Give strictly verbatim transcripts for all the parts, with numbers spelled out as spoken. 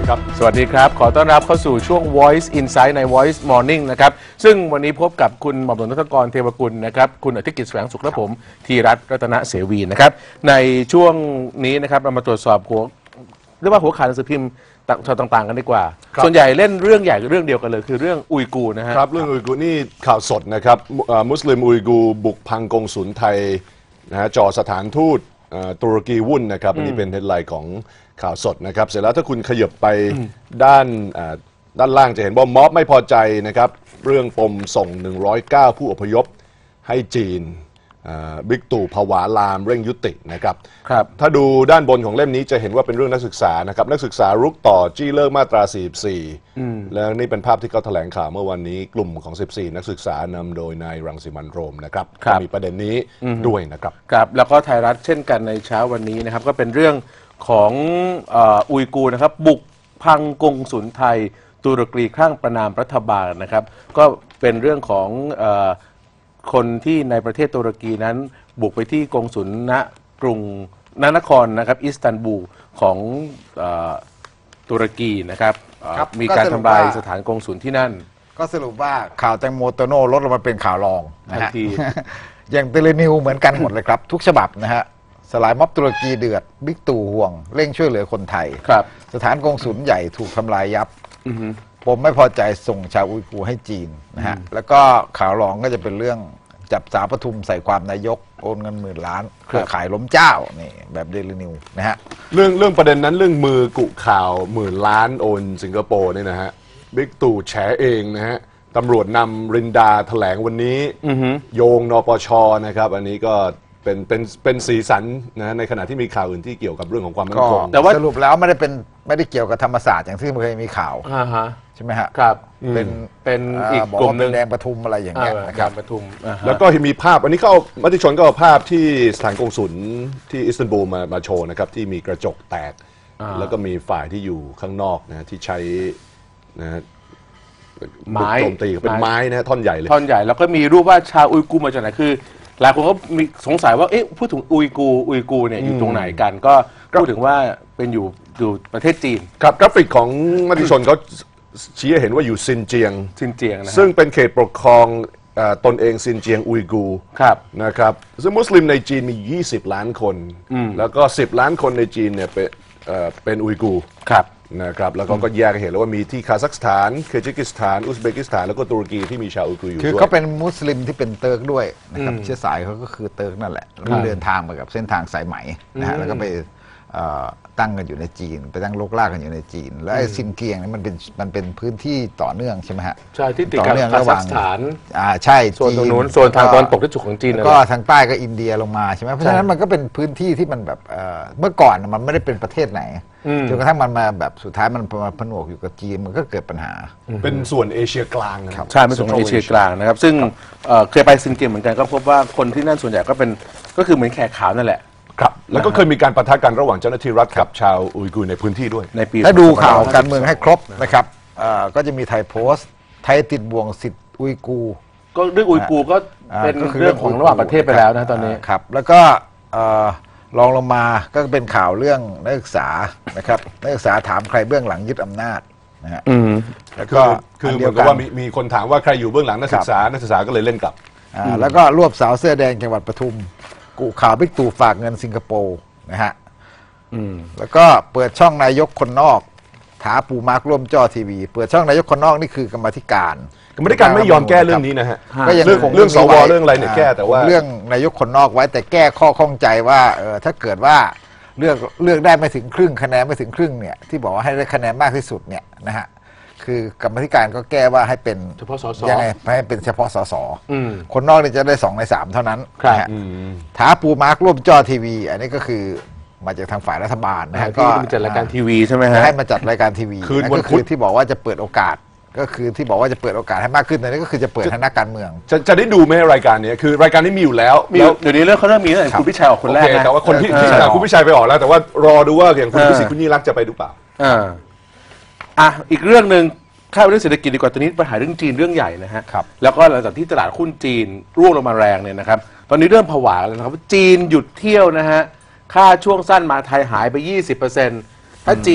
ครับสวัสดีครับขอต้อนรับเข้าสู่ช่วง Voice Insight ใน Voice Morning นะครับซึ่งวันนี้พบกับคุณหม่อมหลวงรัตกรเทวกุลนะครับคุณอธิกิจแสวงสุขและผมธีรัตน์รัตนเสวีนะครับในช่วงนี้นะครับเรามาตรวจสอบหัวเรียกว่าหัวข่าวหนังสือพิมพ์ต่างๆกันดีกว่าส่วนใหญ่เล่นเรื่องใหญ่เรื่องเดียวกันเลยคือเรื่องอุยกูนะฮะครับเรื่องอุยกูนี่ข่าวสดนะครับมุสลิมอุยกูบุกพังกงสุลไทยนะฮะจ่อสถานทูตตุรกีวุ่นนะครับอันนี้เป็นเฮดไลน์ของข่าวสดนะครับเสร็จแล้วถ้าคุณขยับไปด้านด้านล่างจะเห็นว่าม็อบไม่พอใจนะครับเรื่องปมส่งหนึ่งร้อยเก้าผู้อพยพให้จีนบิ๊กตู่ผวาลามเร่งยุตินะครับถ้าดูด้านบนของเล่มนี้จะเห็นว่าเป็นเรื่องนักศึกษานะครับนักศึกษารุกต่อจี้เลิกมาตราสี่สิบสี่แล้วนี่เป็นภาพที่เขาแถลงข่าวเมื่อวันนี้กลุ่มของสิบสี่นักศึกษานำโดยนายรังสิมันต์โรมนะครับมีประเด็นนี้ด้วยนะครับครับแล้วก็ไทยรัฐเช่นกันในเช้าวันนี้นะครับก็เป็นเรื่องของอุยกูนะครับบุกพังกงสุลไทยตุรกีคลั่งประนามรัฐบาลนะครับก็เป็นเรื่องของคนที่ในประเทศตุรกีนั้นบุกไปที่กงสุลณกรุงนครนะครับอิสตันบูลของตุรกีนะครับมีการทำลายสถานกงสุลที่นั่นก็สรุปว่าข่าวแตงโมโตโน่ลดลงมาเป็นข่าวรองนะฮะอย่างเตเลนิวเหมือนกันหมดเลยครับทุกฉบับนะฮะสลายม็อบตุรกีเดือดบิ๊กตู่ห่วงเร่งช่วยเหลือคนไทยสถานกงสุลใหญ่ถูกทำลายยับผมไม่พอใจส่งชาวอุยกูร์ให้จีนนะฮะแล้วก็ข่าวรองก็จะเป็นเรื่องจับสาวปทุมใส่ความนายกโอนเงินหมื่นล้านเครือข่ายล้มเจ้านี่แบบเดลินิวนะฮะเรื่องเรื่องประเด็นนั้นเรื่องมือกุข่าวหมื่นล้านโอนสิงคโปร์เนี่ยนะฮะบิ๊กตู่แฉเองนะฮะตำรวจนำรินดาแถลงวันนี้โยงนปชนะครับอันนี้ก็เป็นเป็นเป็นสีสันนะในขณะที่มีข่าวอื่นที่เกี่ยวกับเรื่องของความมั่นคงแต่ว่าสรุปแล้วไม่ได้เป็นไม่ได้เกี่ยวกับธรรมศาสตร์อย่างที่เคยมีข่าวใช่ไหมฮะครับเป็นเป็นอีกกลุ่มหนึ่งแดงปทุมอะไรอย่างเงี้ยนะครับปทุมแล้วก็มีภาพอันนี้ก็มติชนก็เอาภาพที่สถานกงสุลที่อิสตันบูลมามาโชว์นะครับที่มีกระจกแตกแล้วก็มีฝ่ายที่อยู่ข้างนอกนะที่ใช้นะไม้โจมตีเป็นไม้นะท่อนใหญ่เลยท่อนใหญ่แล้วก็มีรูปว่าชาวอุยกูร์มาจากไหนคือหลายคนก็มีสงสัยว่าเอ๊ะพูดถึงอุยกูร์อุยกูร์เนี่ยอยู่ตรงไหนกันก็พูดถึงว่าเป็นอยู่อยู่ประเทศจีนครับกราฟิกของมติชนเขาชี้ให้เห็นว่าอยู่ซินเจียงซินเจียงนะซึ่งเป็นเขตปกครองตนเองซินเจียงอุยกูร์นะครับซึ่งมุสลิมในจีนมียี่สิบล้านคนแล้วก็สิบล้านคนในจีนเนี่ยเป็นเป็นอุยกูร์นะครับแล้วก็แยกเห็นแล้วว่ามีที่คาซัคสถานเคอร์จิกิสถานอุซเบกิสถานแล้วก็ตุรกีที่มีชาวอุยกูร์อยู่ด้วยคือเขาเป็นมุสลิมที่เป็นเติร์กด้วยนะครับเชื้อสายเขาก็คือเติร์กนั่นแหละแล้วเดินทางมากับเส้นทางสายไหมนะฮะแล้วก็ไปตั้งกันอยู่ในจีนไปตั้งโลกล่ากันอยู่ในจีนแล้วไอ้ซินเกียงนี่มันเป็นมันเป็นพื้นที่ต่อเนื่องใช่ไหมฮะใช่ที่ติดกับคาซัคสถานอ่าใช่โซนตรงนู้นโซนทางตอนตกที่สุดของจีนก็ทางใต้ก็อินเดียลงมาใช่ไหมเพราะฉะนั้นมันก็เป็นพื้นที่ที่มันแบบเมื่อก่อนมันไม่ได้เป็นประเทศไหนจนกระทั่งมันมาแบบสุดท้ายมันมาผนวกอยู่กับจีนมันก็เกิดปัญหาเป็นส่วนเอเชียกลางนะครับใช่เป็นส่วนเอเชียกลางนะครับซึ่งเคยไปซินเกียงเหมือนกันก็พบว่าคนที่นั่นส่วนใหญ่ก็เป็นก็คือเหมือนแขกขาวนั่นแหละครับแล้วก็เคยมีการปะทะกันระหว่างเจ้าหน้าที่รัฐกับชาวอุยกูร์ในพื้นที่ด้วยในปีถ้าดูข่าวการเมืองให้ครบนะครับก็จะมีไทยโพสต์ไทยติดบ่วงสิทธิ์อุยกูร์ก็เรื่องอุยกูร์ก็เป็นเรื่องของระหว่างประเทศไปแล้วนะตอนนี้ครับแล้วก็ลองลงมาก็เป็นข่าวเรื่องนักศึกษานะครับนักศึกษาถามใครเบื้องหลังยึดอำนาจนะฮะแล้วก็คือเหมือนกับว่ามีคนถามว่าใครอยู่เบื้องหลังนักศึกษานักศึกษาก็เลยเล่นกลับแล้วก็รวบสาวเสื้อแดงจังหวัดปทุมกูข่าวบิ๊กตู่ฝากเงินสิงคโปร์นะฮะแล้วก็เปิดช่องนายกคนนอกถาปูมาร์กร่วมจอทีวีเปิดช่องนายกคนนอกนี่คือกรรมธิการกรรมธิการไม่ยอมแก้เรื่องนี้นะฮะก็ยังคงเรื่องสวเรื่องอะไรเนี่ยแก้แต่ว่าเรื่องนายกคนนอกไว้แต่แก้ข้อข้องใจว่าเออถ้าเกิดว่าเลือกเลือกได้ไม่ถึงครึ่งคะแนนไม่ถึงครึ่งเนี่ยที่บอกว่าให้ได้คะแนนมากที่สุดเนี่ยนะฮะคือกรรมธิการก็แก้ว่าให้เป็นเฉพาะสสยังไงให้เป็นเฉพาะสสคนนอกนี่จะได้สองในสามเท่านั้นท้าปูมาร์กร่วมจอทีวีอันนี้ก็คือมาจากทางฝ่ายรัฐบาลนะฮะก็มาจัดรายการทีวีใช่ไหมฮะให้มาจัดรายการทีวีคืนวันพุธที่บอกว่าจะเปิดโอกาสก็คือที่บอกว่าจะเปิดโอกาสให้มากขึ้นแต่นี่ก็คือจะเปิดให้นักการเมืองจะจะได้ดูไหมรายการนี้คือรายการนี้มีอยู่แล้วเดี๋ยวนี้เรื่องเขาเริ่มมีตั้งแต่คุณพิชัยออกคนแรกนะแต่ว่าคนที่คุณพิชัยไปออกแล้วแต่ว่ารอดูว่าอย่างคุณพิสิทธิ์คุณยิ่งรักจะไปดูเปล่าอ่ะอีกเรื่องหนึ่งข้าวเรื่องเศรษฐกิจดีกว่าตอนนี้ปัญหาเรื่องจีนเรื่องใหญ่นะฮะแล้วก็หลังจากที่ตลาดหุ้นจีนร่วงลงมาแรงเนี่ยนะครับตอนนี้เริ่มผวาแล้วนะครับว่าจีนหยุดเที่ยวนะฮะค่าช่วงสั้นมาไทยหายไป ยี่สิบเปอร์เซ็นต์ ถ้าจีน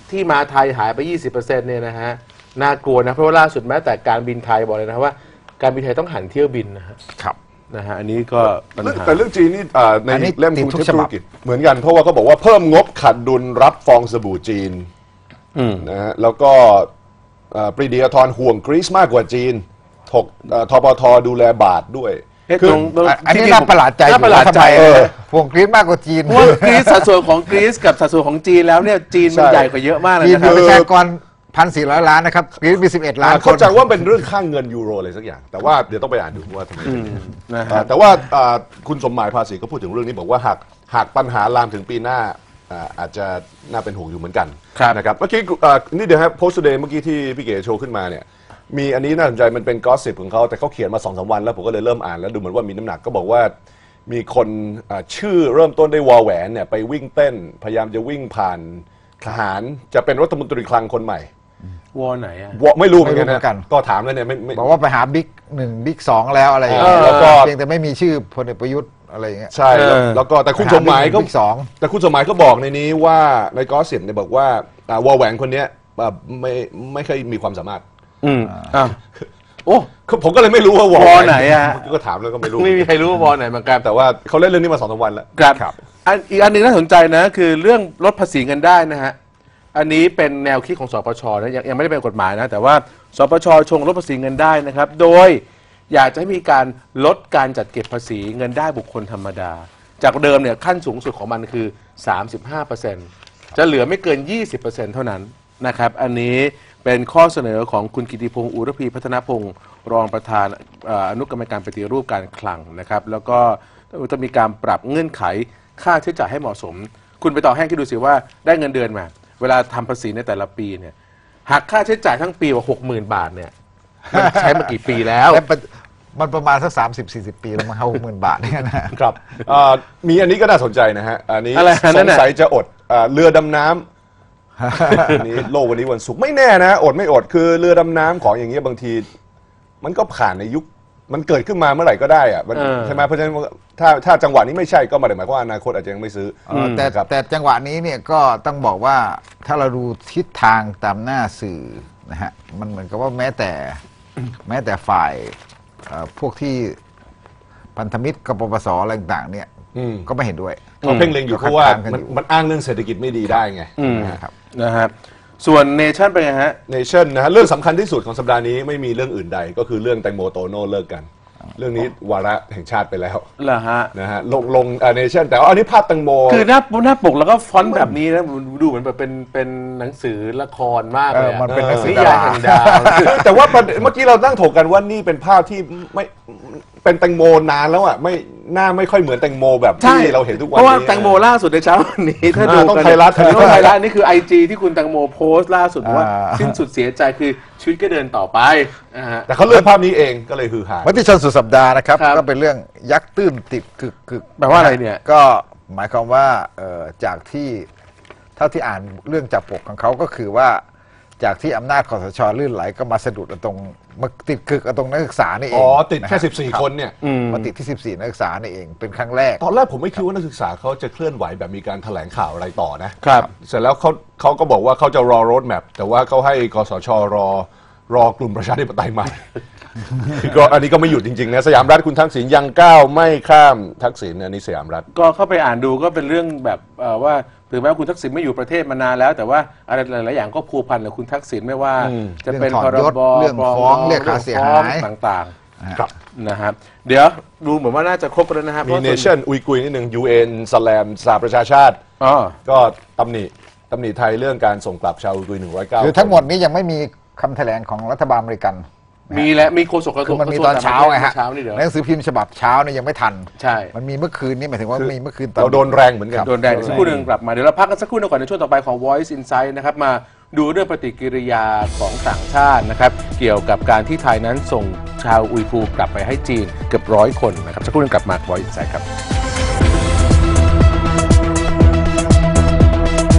ที่มาไทยหายไป ยี่สิบเปอร์เซ็นต์ เนี่ยนะฮะน่ากลัวนะเพราะว่าล่าสุดแม้แต่การบินไทยบอกเลยนะว่าการบินไทยต้องหันเที่ยวบินนะฮะครับนะฮะอันนี้ก็ปัญหาแต่เรื่องจีนนี่อ่าในอันนี้เล่มติดทุทุกกฉธุบัรบกิจเหมือนกันเพราะว่าเขาบอกว่าเพิ่มงบขาดดุลรับฟองสบู่จีนอืมนะฮะแล้วก็อ่าปรีดีอาธรห่วงกรีซมากกว่าจีนถกอ่าทปทดูแลบาทด้วยเอ๊ะคือตรงตรงอ่ะอันนี้ที่น่าประหลาดใจน่าประหลาดใจอยู่เอนะอทำไมพวงกรีซมากกว่าจีนเพราะว่ากรีซสัดส่วนของกรีซกับสัดส่วนของจีนแล้วเนี่ยจีนมันใช่ใหญ่กว่าเยอะมากเลยจีนนะคมีรับประชากรพันสี่ร้อยล้านนะครับกรีซมีสิบเอ็ดล้านอ่าคเข้าน ใจว่าเป็นเรื่องค่างเงินยูโรอะไรสักอย่าง แต่ว่าเดี๋ยวต้องไปอ่านดูว่าทำไมเป็นอย่างนั้นนะอ่าฮะแต่ว่าอ่าคุณสมหมายภาษีก็พูดถึงเรื่องนี้บอกว่าหากหากปัญหาลามถึงปีหน้าอ่าอาจจะน่าเป็นห่วงอยู่เหมือนกันครับนะครับเมื่อกี้อ่านี่เดี๋ยวครับโพสต์เดย์เมื่อกี้ที่พี่เก๋โชว์ขึ้นมาเนี่ยมีอันนี้น่าสนใจมันเป็นกอสซิปของเขาแต่เขาเขียนมาสองสามวันแล้วผมก็เลยเริ่มอ่านแล้วดูเหมือนว่ามีน้ำหนักก็บอกว่ามีคนอ่าชื่อเริ่มต้นด้วยวอแหวนเนี่ยไปวิ่งเต้น พยายามจะวิ่งผ่านทหารจะเป็นรัฐมนตรีคลังคนใหม่วอไหนอ่ะวอไม่รู้เหมือนกันไม่รู้เหมือนกันนะก็ถามแล้วเนี่ยไม่ไม่บอกว่าไปหาบิ๊กหนึ่งบิ๊กสองแล้วอะไรอย่างเงี้ยเออแล้วก็เพียงแต่ไม่มีชื่อพลเอกประยุทธ์อะไรอย่างเงี้ยใช่แล้วเออแล้วก็แต่คุณสมหมายก็บิ๊กสองแต่คุณสมหมายก็บอกในนี้ว่าในกอสิบเนี่ยบอกว่าอ่าวอแหวนคนเนี้ยอ่าไม่ไม่ค่อยมีความสามารถอืมอ่ะโอ้ผมก็เลยไม่รู้ว่าวอวอแวนไหนอะก็ถามแล้วก็ไม่รู้ไม่มีใครรู้ว่าวอไหนเหมือนกันแต่ว่าเขาเล่นเรื่องนี้มาสองสามวันแล้วครับครับอันอีกอันหนึงน่าสนใจนะคือเรื่องลดภาษีเงินได้นะฮะอันนี้เป็นแนวคิดของสปชนะยังยังไม่ได้เป็นกฎหมายนะแต่ว่าสปชชงลดภาษีเงินได้นะครับโดยอยากจะให้มีการลดการจัดเก็บภาษีเงินได้บุคคลธรรมดา จากเดิมเนี่ยขั้นสูงสุดของมันคือ สามสิบห้าเปอร์เซ็นต์ จะเหลือไม่เกิน ยี่สิบเปอร์เซ็นต์ เท่านั้นนะครับอันนี้เป็นข้อเสนอของคุณกิติพงศ์อุรพีพัฒนพงศ์รองประธานเอ่ออนุกรรมการปฏิรูปการคลังนะครับแล้วก็จะมีการปรับเงื่อนไขค่าใช้จ่ายให้เหมาะสม คุณไปต่อแห้งคิดดูสิว่าได้เงินเดือนมา เวลาทำภาษีในแต่ละปีเนี่ยหักค่าใช้จ่ายทั้งปีว่าหกหมื่นบาทเนี่ยมันใช้มากี่ปีแล้วแล้วมันประมาณสักสามสิบสี่สิบปีแล้วมั้งหกหมื่นบาทเนี่ยนะครับอ่ามีอันนี้ก็น่าสนใจนะฮะอันนี้อะไรฮะนั่สนงน่ะสัยจะอดอ่าเรือดำน้ำ อันนี้โลกวันนี้วันศุกร์ไม่แน่นะอดไม่อดคือเรือดำน้ำของอย่างเงี้ยบางที มันก็ผ่านในยุคมันเกิดขึ้นมาเมื่อไหร่ก็ได้อะมันเออใช่ไหมเพราะฉะนั้นถ้าถ้าจังหวะนี้ไม่ใช่ก็ไมาได้หมายความว่าอนาคตอาจจะยังไม่ซื้อเออแต่นะครับแต่จังหวะนี้เนี่ยก็ต้องบอกว่าถ้าเราดูทิศทางตามหน้าสื่อนะฮะมันเหมือนกับว่าแม้แต่แม้แต่ฝ่ายเอ่อพวกที่พันธมิตรกปปสอะไรต่างๆเนี่ยอืมก็ไม่เห็นด้วยเขาเพ่งเล็งอยู่ก็เพราะว่าคัดค้านกันมันอยู่มันอ้างเรื่องเศรษฐกิจไม่ดีได้ไงอืมนะครับนะฮะส่วนเนชั่นเป็นไงฮะเนชั่นนะฮะเรื่องสำคัญที่สุดของสัปดาห์นี้ไม่มีเรื่องอื่นใด ก็คือเรื่องแตงโมโตโน่เลิกกัน เรื่องนี้วาระแห่งชาติไปแล้วเหรอฮะนะฮะลงลงเนชั่นแต่ว่าอันนี้ภาพแตงโมคือหน้าหน้าปกแล้วก็ฟอนต์แบบนี้นะดูเหมือนแบบเป็นเป็นหนังสือละครมากเลยเออมันเป็นหนังสือนิยายแห่งดาวแต่ว่าประเด็นเมื่อกี้เราตั้งถกกันว่านี่เป็นภาพที่ไม่เป็นแตงโมนานแล้วอ่ะไม่หน้าไม่ค่อยเหมือนแตงโมแบบใช่ที่เราเห็นทุกวันเพราะว่านี้แตงโมล่าสุดในเช้าวันนี้ถ้าดูอ่าต้องกันไทยรัฐต้องไทยรัฐนี่คือไอจีที่คุณแตงโมโพสต์ล่าสุดว่าอ่าสิ้นสุดเสียใจคือชีวิตก็เดินต่อไปนะฮะแต่เขาเลือกภาพนี้เองก็เลยฮือฮามติชนสุดสัปดาห์นะครับครับก็เป็นเรื่องยักษ์ตื้นติดกึกกึกแปลว่าอะไรเนี่ยก็หมายความว่าเอ่อจากที่เท่าที่อ่านเรื่องจากปกของเขาก็คือว่าจากที่อำนาจคสชลื่นไหลก็มาสะดุดตรงมาติดกึกตรงนักศึกษานี่เองอ๋อติดแค่นะฮะสิบสี่ คนเนี่ยอืมมาติดที่สิบสี่นักศึกษานี่เองเป็นครั้งแรกตอนแรกผมไม่คิดว่านักศึกษาเขาจะเคลื่อนไหวแบบมีการแถลงข่าวอะไรต่อนะครับ เสร็จแล้วเขาเขาก็บอกว่าเขาจะรอโรดแมพแต่ว่าเขาให้กสชรอรอกลุ่มประชาธิปไตยใหม่ ก็อันนี้ก็ไม่หยุดจริงๆนะสยามรัฐคุณทักษิณยังก้าวไม่ข้ามทักษิณอันนี้สยามรัฐก็เข้าไปอ่านดูก็เป็นเรื่องแบบเอ่อว่าถึงแม้ว่าคุณทักษิณไม่อยู่ประเทศมานานแล้ว แต่ว่าอะไรหลายๆอย่างก็พัวพันกับคุณทักษิณไม่ว่าอืมจะเป็นเรื่องพถอดรยศบเรื่องฟ้องเรียกค่าเสียหายฟ้องต่างครับๆนะครับเดี๋ยวดูเหมือนว่าน่าจะครบกันแล้วนะครับมีพราะเนส่วนชั่นอุยกุยนิดหนึ่ง ยู เอ็น สแลมสหประชาชาติอ๋อก็ตำหนิตำหนิไทยเรื่องการส่งกลับชาวอุยกุยหนึ่งร้อยเก้าคือทั้งหมดนี้ยังไม่มีคำแถลงของรัฐบาลอเมริกันมีและมีโฆษกกระทรคืวงอมันมีกระทรวตอนเช้าไงฮะเช้านี่เดี๋ยวหนังสือพิมพ์ฉบับเช้าเนี่ยยังไม่ทันใช่มันมีเมื่อคืนนี่หมายถึงว่ามีเมื่อคืนตอนเราโดนแรงเหมือนกันโดนแดดเดี๋ยวสักครู่หนึ่งกลับมาเดี๋ยวเราพักกันสักครู่หนึงก่อนในช่วงต่อไปของ Voice Insight นะครับมาดูเรื่องปฏิกิริยาของต่างชาตินะครับเกี่ยวกับการที่ไทยนั้นส่งชาวอุยกูร์กลับไปให้จีนเกือบร้อยคนนะครับสักครู่หนึงกลับมา Voice Insight ครับ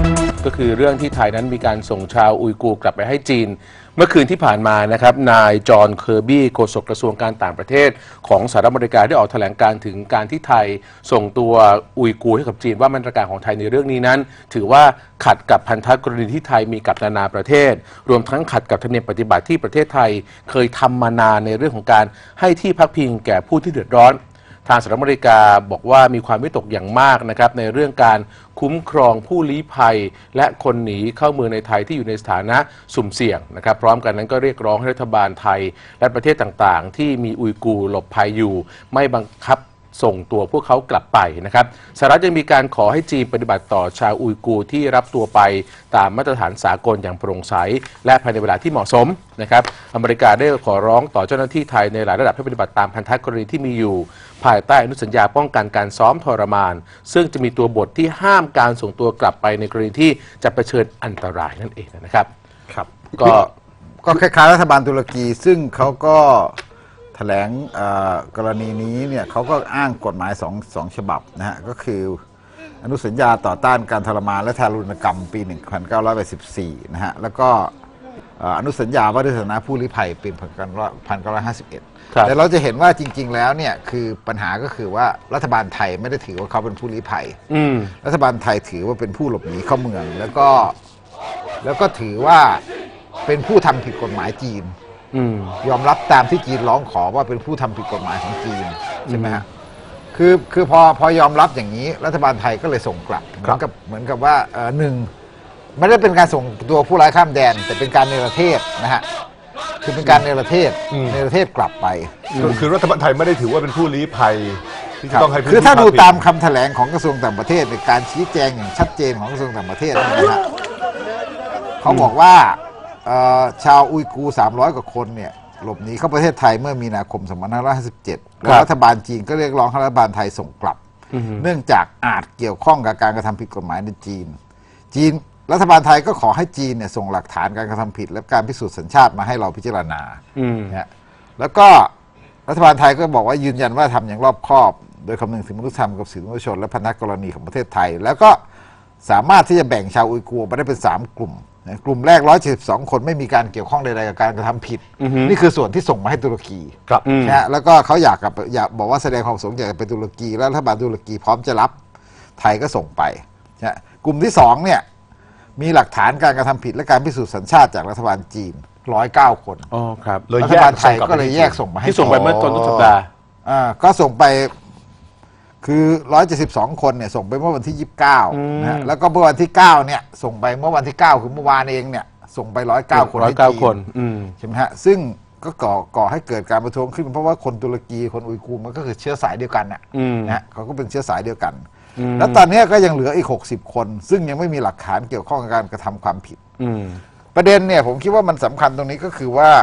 ก็คือเรื่องที่ไทยนั้นมีการส่งชาวอุยกูร์กลับไปให้จีนเมื่อคืนที่ผ่านมานะครับนายจอห์นเคอร์บี้โฆษกกระทรวงการต่างประเทศของสหรัฐอเมริกาได้ออกแถลงการถึงการที่ไทยส่งตัวอุยกูร์ให้กับจีนว่ามาตรการของไทยในเรื่องนี้นั้นถือว่าขัดกับพันธกรณีที่ไทยมีกับนานาประเทศรวมทั้งขัดกับธรรมเนียมปฏิบัติที่ประเทศไทยเคยทำมานานในเรื่องของการให้ที่พักพิงแก่ผู้ที่เดือดร้อนทางสหรัฐอเมริกาบอกว่ามีความวิตกอย่างมากนะครับในเรื่องการคุ้มครองผู้ลี้ภัยและคนหนีเข้าเมืองในไทยที่อยู่ในสถานะสุ่มเสี่ยงนะครับพร้อมกันนั้นก็เรียกร้องให้รัฐบาลไทยและประเทศต่างๆที่มีอุยกูร์หลบภัยอยู่ไม่บังคับส่งตัวพวกเขากลับไปนะครับสหรัฐยังมีการขอให้จีนปฏิบัติต่อชาวอุยกูร์ที่รับตัวไปตามมาตรฐานสากลอย่างโปร่งใสและภายในเวลาที่เหมาะสมนะครับอเมริกาได้ขอร้องต่อเจ้าหน้าที่ไทยในหลายระดับให้ปฏิบัติตามพันธกรณีที่มีอยู่ภายใต้อนุสัญญาป้องกันการซ้อมทรมานซึ่งจะมีตัวบทที่ห้ามการส่งตัวกลับไปในกรณีที่จะเผชิญอันตรายนั่นเองนะครับครับก็ก็คล้ายๆรัฐบาลตุรกีซึ่งเขาก็แถลงกรณีนี้เนี่ยเขาก็อ้างกฎหมายสองสองฉบับนะฮะก็คืออนุสัญญาต่อต้านการทรมานและทารุณกรรมปีหนึ่งพันเก้าร้อยแปดสิบสี่นะฮะแล้วก็อนุสัญญาว่าด้วยฐานะผู้ลี้ภัยปีหนึ่งพันเก้าร้อยห้าสิบเอ็ดแต่เราจะเห็นว่าจริงๆแล้วเนี่ยคือปัญหาก็คือว่ารัฐบาลไทยไม่ได้ถือว่าเขาเป็นผู้ลี้ภัยรัฐบาลไทยถือว่าเป็นผู้หลบหนีเข้าเมืองแล้วก็แล้วก็ถือว่าเป็นผู้ทำผิดกฎหมายจีนยอมรับตามที่จีนร้องขอว่าเป็นผู้ทำผิดกฎหมายของจีนใช่ไหมฮะคือคือพอพอยอมรับอย่างนี้รัฐบาลไทยก็เลยส่งกลับเหมือนกับเหมือนกับว่าเออหนึ่งไม่ได้เป็นการส่งตัวผู้ร้ายข้ามแดนแต่เป็นการเนรเทศนะฮะคือเป็นการเนรเทศเนรเทศกลับไปคือรัฐบาลไทยไม่ได้ถือว่าเป็นผู้ลี้ภัยที่ต้องให้คือถ้าดูตามคำแถลงของกระทรวงต่างประเทศในการชี้แจงอย่างชัดเจนของกระทรวงต่างประเทศนะฮะเขาบอกว่าชาวอุยกูร์สามร้อยกว่าคนเนี่ยหลบหนีเข้าประเทศไทยเมื่อมีนาคมสองพันห้าร้อยห้าสิบเจ็ดแล้วรัฐบาลจีนก็เรียกร้องให้รัฐบาลไทยส่งกลับเนื่องจากอาจเกี่ยวข้องกับการกระทำผิดกฎหมายในจีนจีนรัฐบาลไทยก็ขอให้จีนเนี่ยส่งหลักฐานการกระทำผิดและการพิสูจน์สัญชาติมาให้เราพิจารณาเนี่ยแล้วก็รัฐบาลไทยก็บอกว่ายืนยันว่าทำอย่างรอบคอบโดยคำนึงถึงมนุษยธรรมกับสิทธิมนุษยชนและพันธกรณีของประเทศไทยแล้วก็สามารถที่จะแบ่งชาวอุยกูร์มาได้เป็นสามกลุ่มกลุ่มแรกหนึ่งร้อยเจ็ดสิบสองคนไม่มีการเกี่ยวข้องใดๆกับการกระทำผิดนี่คือส่วนที่ส่งมาให้ตุรกีครับนะแล้วก็เขาอยากกับอยากบอกว่าแสดงความประสงค์อยากไปตุรกีแล้วรัฐบาลตุรกีพร้อมจะรับไทยก็ส่งไปนะกลุ่มที่สองเนี่ยมีหลักฐานการกระทำผิดและการพิสูจน์สัญชาติจากรัฐบาลจีนหนึ่งร้อยเก้าคนอ๋อครับรัฐบาลไทยก็เลยแยกส่งมาให้ที่ส่งไปเมื่อต้นสัปดาห์อ่าก็ส่งไปคือหนึ่งร้อยเจ็ดสิบสองคนเนี่ยส่งไปเมื่อวันที่ยี่สิบเก้านะแล้วก็เมื่อวันที่เก้าเนี่ยส่งไปเมื่อวันที่เก้าคือเมื่อวานเองเนี่ยส่งไปหนึ่งร้อยเก้าคนร้อยเก้าคนใช่ไหมฮะซึ่งก็ก่อก่อให้เกิดการประท้วงขึ้นเพราะว่าคนตุรกีคนอุยกูร์มันก็คือเชื้อสายเดียวกันน่ะนะเขาก็เป็นเชื้อสายเดียวกันแล้วตอนนี้ก็ยังเหลืออีกหกสิบคนซึ่งยังไม่มีหลักฐานเกี่ยวข้องกับการกระทำความผิดประเด็นเนี่ยผมคิดว่ามันสำคัญตรงนี้ก็คือว่า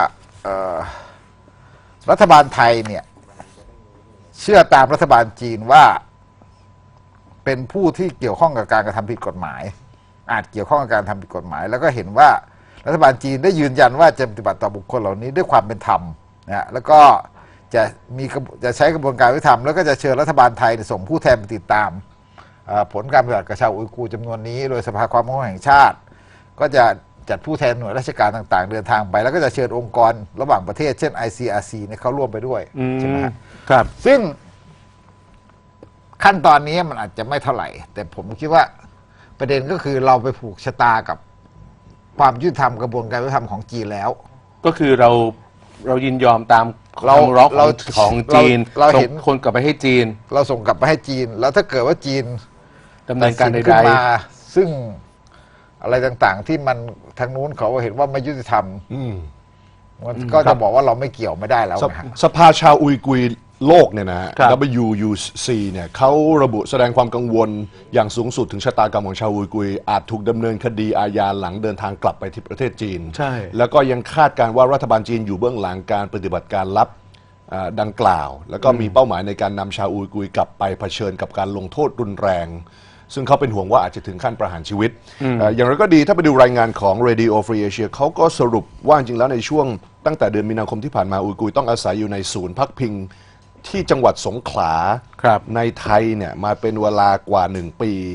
รัฐบาลไทยเนี่ยเชื่อตามรัฐบาลจีนว่าเป็นผู้ที่เกี่ยวข้องกับการกระทำผิดกฎหมายอาจเกี่ยวข้องกับการทำผิดกฎหมายแล้วก็เห็นว่ารัฐบาลจีนได้ยืนยันว่าจะปฏิบัติต่อบุคคลเหล่านี้ด้วยความเป็นธรรมนะแล้วก็จะมีจะใช้กระบวนการยุติธรรมแล้วก็จะเชิญรัฐบาลไทยส่งผู้แทนไปติดตามผลการปฏิบัติกับชาวอุยกูร์จำนวนนี้โดยสภาความมั่นคงแห่งชาติก็จะจัดผู้แทนหน่วยราชการต่างๆเดินทางไปแล้วก็จะเชิญองค์กรระหว่างประเทศเช่น ไอ ซี อาร์ ซี เนี่ยเข้าร่วมไปด้วยใช่ไหมครับซึ่งขั้นตอนนี้มันอาจจะไม่เท่าไหร่แต่ผมคิดว่าประเด็นก็คือเราไปผูกชะตากับความยุติธรรมกระบวนการยุติธรรมของจีนแล้วก็คือเราเรายินยอมตามคำร้องของของจีนเราเห็นคนกลับไปให้จีนเราส่งกลับไปให้จีนแล้วถ้าเกิดว่าจีนดำเนินการใดๆซึ่งอะไรต่างๆที่มันทางนู้นเขาเห็นว่าไม่ยุติธรรมมันก็จะบอกว่าเราไม่เกี่ยวไม่ได้แล้วนะสภาชาวอุยกูร์โลกเนี่ยนะ ดับเบิลยู ยู ซี เนี่ยเขาระบุแสดงความกังวลอย่างสูงสุดถึงชะตากรรมของชาวอุยกูร์อาจถูกดำเนินคดีอาญาหลังเดินทางกลับไปที่ประเทศจีนใช่แล้วก็ยังคาดการว่ารัฐบาลจีนอยู่เบื้องหลังการปฏิบัติการลับดังกล่าวแล้วก็มีเป้าหมายในการนำชาวอุยกูร์กลับไปเผชิญกับการลงโทษรุนแรงซึ่งเขาเป็นห่วงว่าอาจจะถึงขั้นประหารชีวิตอย่างไรก็ดีถ้าไปดูรายงานของ Radio Free Asia เขาก็สรุปว่าจริงแล้วในช่วงตั้งแต่เดือนมีนาคมที่ผ่านมาอุยกูร์ต้องอาศัยอยู่ในศูนย์พักพิงที่จังหวัดสงขลาในไทยเนี่ยมาเป็นเวลากว่าหนึ่งปี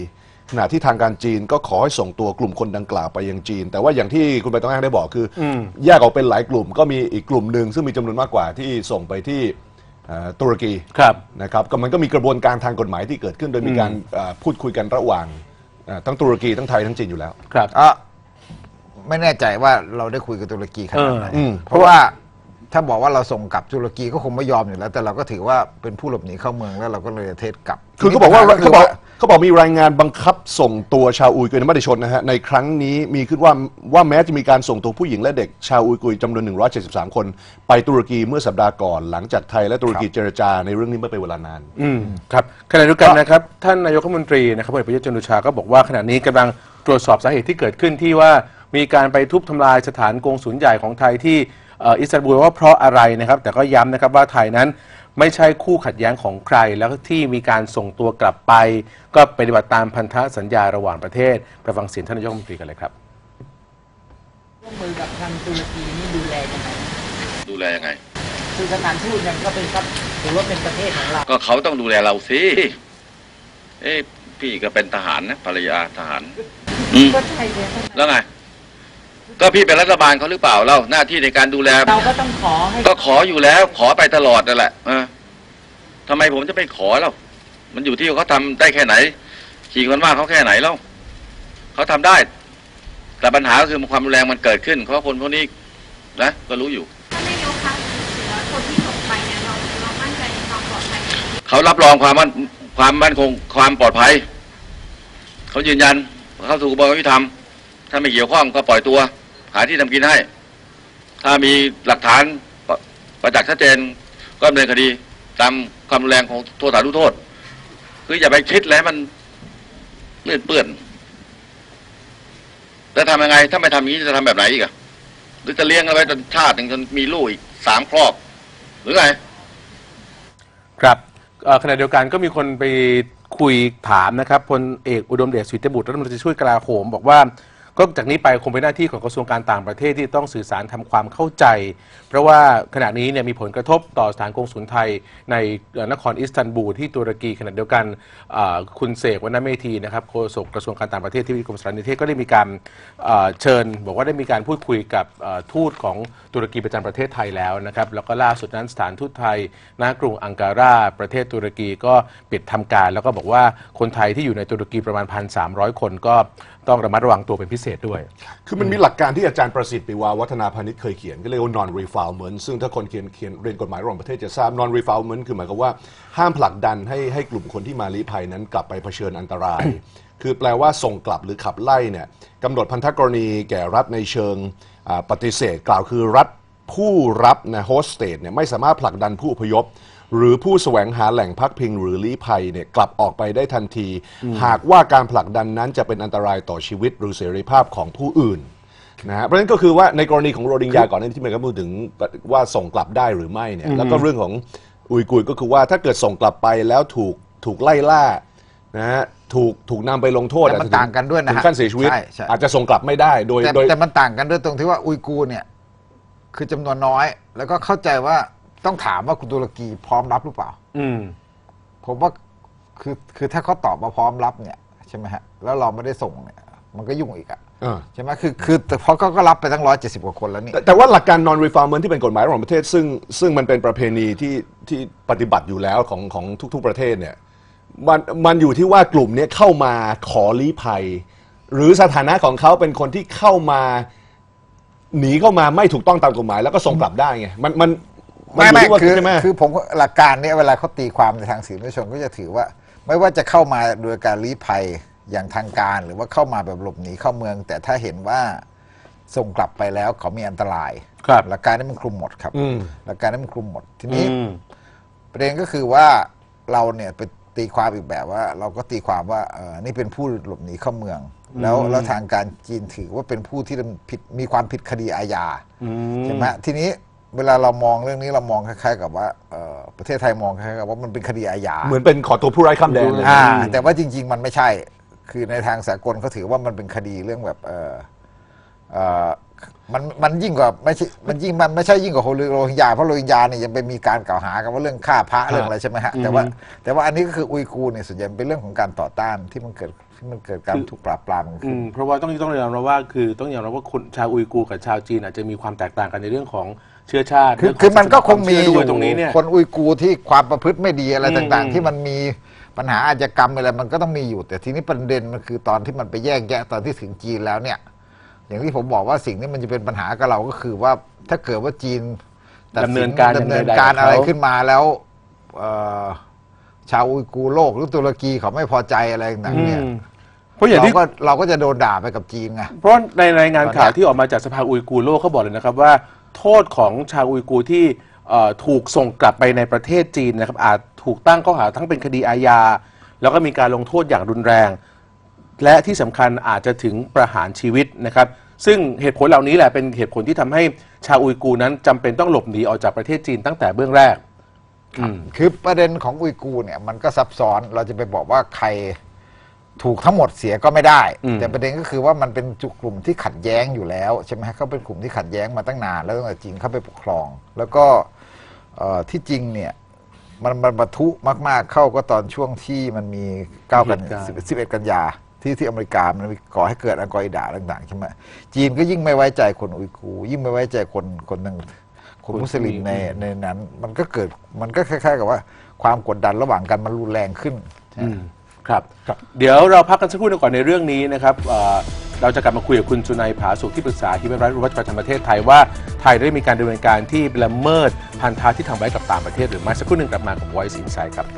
ขณะที่ทางการจีนก็ขอให้ส่งตัวกลุ่มคนดังกล่าวไปยังจีนแต่ว่าอย่างที่คุณใบตองแห้งได้บอกคือแยกออกเป็นหลายกลุ่มก็มีอีกกลุ่มหนึ่งซึ่งมีจำนวนมากกว่าที่ส่งไปที่ตุรกีนะครับก็มันก็มีกระบวนการทางกฎหมายที่เกิดขึ้นโดยมีการพูดคุยกันระหว่างทั้งตุรกีทั้งไทยทั้งจีนอยู่แล้วครับอ่ะไม่แน่ใจว่าเราได้คุยกับตุรกีขนาดไหนเพราะว่าถ้าบอกว่าเราส่งกลับตุรกีก็คงไม่ยอมอยู่แล้วแต่เราก็ถือว่าเป็นผู้หลบหนีเข้าเมืองแล้วเราก็เลยเทศกลับคือเขาบอกว่าเขาบอกเขาบอกมีรายงานบังคับส่งตัวชาวอุยกุร์ไม่ได้ชนนะฮะในครั้งนี้มีขึ้นว่าว่าแม้จะมีการส่งตัวผู้หญิงและเด็กชาวอุยกุร์จำนวนหนึ่งร้อยเจ็ดสิบสามคนไปตุรกีเมื่อสัปดาห์ก่อนหลังจากไทยและตุรกีเจรจาในเรื่องนี้เมื่อเป็นเวลานานอืมครับขณะเดียวกันนะครับท่านนายกรัฐมนตรีนะครับพลเอกประยุทธ์จันทร์โอชาก็บอกว่าขณะนี้กำลังตรวจสอบสาเหตุที่เกิดขึ้นที่ว่ามีการไปทุบทำลายสถานกงสุลใหญ่ของไทยที่อิสตันบูลว่าเพราะอะไรนะครับแต่ก็ย้ำนะครับว่าไทยนั้นไม่ใช่คู่ขัดแย้งของใครแล้วที่มีการส่งตัวกลับไปก็ปฏิบัติตามพันธสัญญาระหว่างประเทศไปฟังเสียงท่านนายกรัฐมนตรีกันเลยครับร่วมมือกับทางตุรกีนี่ดูแลยังไงดูแลยังไงคือสถานทูตเนี่ยก็เป็นครับถือว่าเป็นประเทศของเราก็เขาต้องดูแลเราสิเอ้พี่ก็เป็นทหารนะภรรยาทหารก็ใช่เลยแล้วไงก็พี่เป็นรัฐบาลเขาหรือเปล่าเราหน้าที่ในการดูแลเราก็ต้องขอให้ก็ขออยู่แล้วขอไปตลอดนั่นแหละเออทำไมผมจะไปขอแล้วมันอยู่ที่เขาทำได้แค่ไหนขี่คนว่าเขาแค่ไหนแล้วเขาทำได้แต่ปัญหาก็คือความรุนแรงมันเกิดขึ้นเพราะคนพวกนี้นะก็รู้อยู่ท่านนายกครับคนที่ส่งไปเนี่ยเราเรามั่นใจในความปลอดภัยเขารับรองความมั่นความมั่นคงความปลอดภัยเขายืนยันเข้าสู่กระบวนการยุติธรรมถ้าไม่เกี่ยวข้องก็ปล่อยตัวหาที่ทำกินให้ถ้ามีหลักฐานประจักษ์ชัดเจนก็ดำเนินคดีตามความรุนแรงของโทษฐานทุกโทษคืออย่าไปคิดแล้วมันเลื่อนเปื้อนแล้วทำยังไงถ้าไม่ทำอย่างนี้จะทำแบบไหนอีกอะหรือจะเลี้ยงเอาไว้จนชาติหนึ่งจนมีลูกอีกสามครอบหรือไงครับขณะเดียวกันก็มีคนไปคุยถามนะครับพลเอกอุดมเดช สุวิทย์บุตรรัฐมนตรีช่วยกลาโหมบอกว่าก็จากนี้ไปคงเป็นหน้าที่ของกระทรวงการต่างประเทศที่ต้องสื่อสารทำความเข้าใจเพราะว่าขณะนี้เนี่ยมีผลกระทบต่อสถานกงสุลไทยในนครอิสตันบูลที่ตุรกีขณะเดียวกันคุณเสกวรรณเมธีนะครับโฆษกกระทรวงการต่างประเทศที่กรมสารนิเทศก็ได้มีการเชิญบอกว่าได้มีการพูดคุยกับทูตของตุรกีประจำประเทศไทยแล้วนะครับแล้วก็ล่าสุดนั้นสถานทูตไทยณกรุงอังการาประเทศตุรกีก็ปิดทำการแล้วก็บอกว่าคนไทยที่อยู่ในตุรกีประมาณ หนึ่งพันสามร้อย คนก็ต้องระมัดระวังตัวเป็นพิเศษด้วยคือมันมีหลักการที่อาจารย์ประสิทธิ์ปิวาวัฒนาพานิชเคยเขียนก็เรียกว่า non refoulement ซึ่งถ้าคนเขียนเขียนเรียนกฎหมายระหว่างประเทศจะทราบ non refoulement คือหมายความว่าห้ามผลักดันให้ให้กลุ่มคนที่มาลี้ภัยนั้นกลับไปเผชิญอันตราย คือแปลว่าส่งกลับหรือขับไล่เนี่ยกำหนดพันธกรณีแก่รัฐในเชิงปฏิเสธกล่าวคือรัฐผู้รับนะ host state เนี่ยไม่สามารถผลักดันผู้อพยพหรือผู้แสวงหาแหล่งพักพิงหรือลี้ภัยเนี่ยกลับออกไปได้ทันทีหากว่าการผลักดันนั้นจะเป็นอันตรายต่อชีวิตหรือเสรีภาพของผู้อื่นนะฮะเพราะฉะนั้นก็คือว่าในกรณีของโรฮิงญาก่อนหน้านี้ที่มันก็พูดถึงว่าส่งกลับได้หรือไม่เนี่ยแล้วก็เรื่องของอุยกุร์ก็คือว่าถ้าเกิดส่งกลับไปแล้วถูกถูกไล่ล่านะฮะถูกถูกนำไปลงโทษแต่มันต่างกันด้วยนะถึงขั้นเสียชีวิตอาจจะส่งกลับไม่ได้โดยแต่มันต่างกันด้วยตรงที่ว่าอุยกูร์เนี่ยคือจำนวนน้อยแล้วก็เข้าใจว่าต้องถามว่าคุณตุรกีพร้อมรับหรือเปล่าอืมผมว่าคือคือถ้าเขาตอบมาพร้อมรับเนี่ยใช่ไหมฮะแล้วเราไม่ได้ส่งเนี่ยมันก็ยุ่งอีกอ่ะใช่ไหมคือคือแต่เพราะเขาก็รับไปตั้งร้อยเจ็ดสิบกว่าคนแล้วนี่แต่ว่าหลักการ non refoulement ที่เป็นกฎหมายระหว่างประเทศซึ่งซึ่งมันเป็นประเพณีที่ที่ปฏิบัติอยู่แล้วของของทุกๆประเทศเนี่ยมันมันอยู่ที่ว่ากลุ่มนี้เข้ามาขอลี้ภัยหรือสถานะของเขาเป็นคนที่เข้ามาหนีเข้ามาไม่ถูกต้องตามกฎหมายแล้วก็ส่งกลับได้ไงมันมันไม่ไม่คือคือผมหลักการเนี่ยเวลาเขาตีความในทางสื่อมวลชนก็จะถือว่าไม่ว่าจะเข้ามาโดยการลี้ภัยอย่างทางการหรือว่าเข้ามาแบบหลบหนีเข้าเมืองแต่ถ้าเห็นว่าส่งกลับไปแล้วเขามีอันตรายหลักการนี้มันคลุมหมดครับหลักการนี้มันคลุมหมดทีนี้ประเด็นก็คือว่าเราเนี่ยไปตีความอีกแบบว่าเราก็ตีความว่าเออนี่เป็นผู้หลบหนีเข้าเมืองแล้วแล้วทางการจีนถือว่าเป็นผู้ที่ผิดมีความผิดคดีอาญาใช่ไหมทีนี้เวลาเรามองเรื่องนี้เรามองคล้ายๆกับว่าประเทศไทยมองคล้ายๆกับว่ามันเป็นคดีอาญาเหมือนเป็นขอตัวผู้ไร้ข้ามแดนเลยแต่ว่าจริงๆมันไม่ใช่คือในทางสากลเขาถือว่ามันเป็นคดีเรื่องแบบมันมันยิ่งกว่าไม่ใช่มันยิ่งมันไม่ใช่ยิ่งกว่าโรฮิงญาเพราะโรฮิงญาเนี่ยยังไปมีการกล่าวหากันว่าเรื่องฆ่าพระเรื่องอะไรใช่ไหมฮะแต่ว่าแต่ว่าอันนี้ก็คืออุยกูร์เนี่ยส่วนใหญ่เป็นเรื่องของการต่อต้านที่มันเกิดที่มันเกิดการถูกปราบปรามกันขึ้นเพราะว่าต้องต้องยอมรับว่าคือต้องยอมรับว่าคนชาวอุยกูร์กับชาวจีนอาจจะมีความแตกต่างกันในเรื่องของเชื้อชาติคือคือมันก็คงมีอยู่ตรงนี้เนี่ยคนอุยกูร์ที่ความประพฤติไม่ดีอะไรต่างๆที่มันมีปัญหาอาชญากรรมอะไรมันก็ต้องมีอยู่แต่ทีนี้ประเด็นมันคือตอนที่มันไปแยกแยะตอนที่ถึงจีนแล้วเนี่ยอย่างที่ผมบอกว่าสิ่งที่มันจะเป็นปัญหากับเราก็คือว่าถ้าเกิดว่าจีนดำเนินการดำเนินการอะไรขึ้นมาแล้วชาวอุยกูร์โลกหรือตุรกีเขาไม่พอใจอะไรต่างๆเนี่ยเพราะอย่างที่เราก็เราก็จะโดนด่าไปกับจีนไงเพราะในรายงานข่าวที่ออกมาจากสภาอุยกูร์โลกเขาบอกเลยนะครับว่าโทษของชาวอุยกูร์ที่ถูกส่งกลับไปในประเทศจีนนะครับอาจถูกตั้งข้อหาทั้งเป็นคดีอาญาแล้วก็มีการลงโทษอย่างรุนแรงและที่สำคัญอาจจะถึงประหารชีวิตนะครับซึ่งเหตุผลเหล่านี้แหละเป็นเหตุผลที่ทำให้ชาวอุยกูร์นั้นจำเป็นต้องหลบหนีออกจากประเทศจีนตั้งแต่เบื้องแรกคือประเด็นของอุยกูร์เนี่ยมันก็ซับซ้อนเราจะไปบอกว่าใครถูกทั้งหมดเสียก็ไม่ได้แต่ประเด็นก็คือว่ามันเป็นจุกลุ่มที่ขัดแย้งอยู่แล้วใช่ไหมเขาเป็นกลุ่มที่ขัดแย้งมาตั้งนานแล้วตั้งแต่จีนเข้าไปปกครองแล้วก็ที่จริงเนี่ยมันมันบรรทุมากๆเข้าก็ตอนช่วงที่มันมีเก้ากันสิบเอ็ดกันยาที่ที่อเมริกามันก่อให้เกิดอัลกออิดะต่างๆใช่ไหมจีนก็ยิ่งไม่ไว้ใจคนอุยกูร์ยิ่งไม่ไว้ใจคนคนหนึ่งคนมุสลิมในในนั้นมันก็เกิดมันก็คล้ายๆกับว่าความกดดันระหว่างกันมันรุนแรงขึ้นครับเดี๋ยวเราพักกันสักครู่หนึ่งก่อนในเรื่องนี้นะครับเราจะกลับมาคุยกับคุณสุนัยผาสุขที่ปรึกษา Human Rights Watch ประจำประเทศไทยว่าไทยได้มีการดำเนินการที่ละเมิดพันธะที่ทำไว้กับต่างประเทศหรือไม่สักครู่หนึ่งกลับมากับ Voice Insight ครับ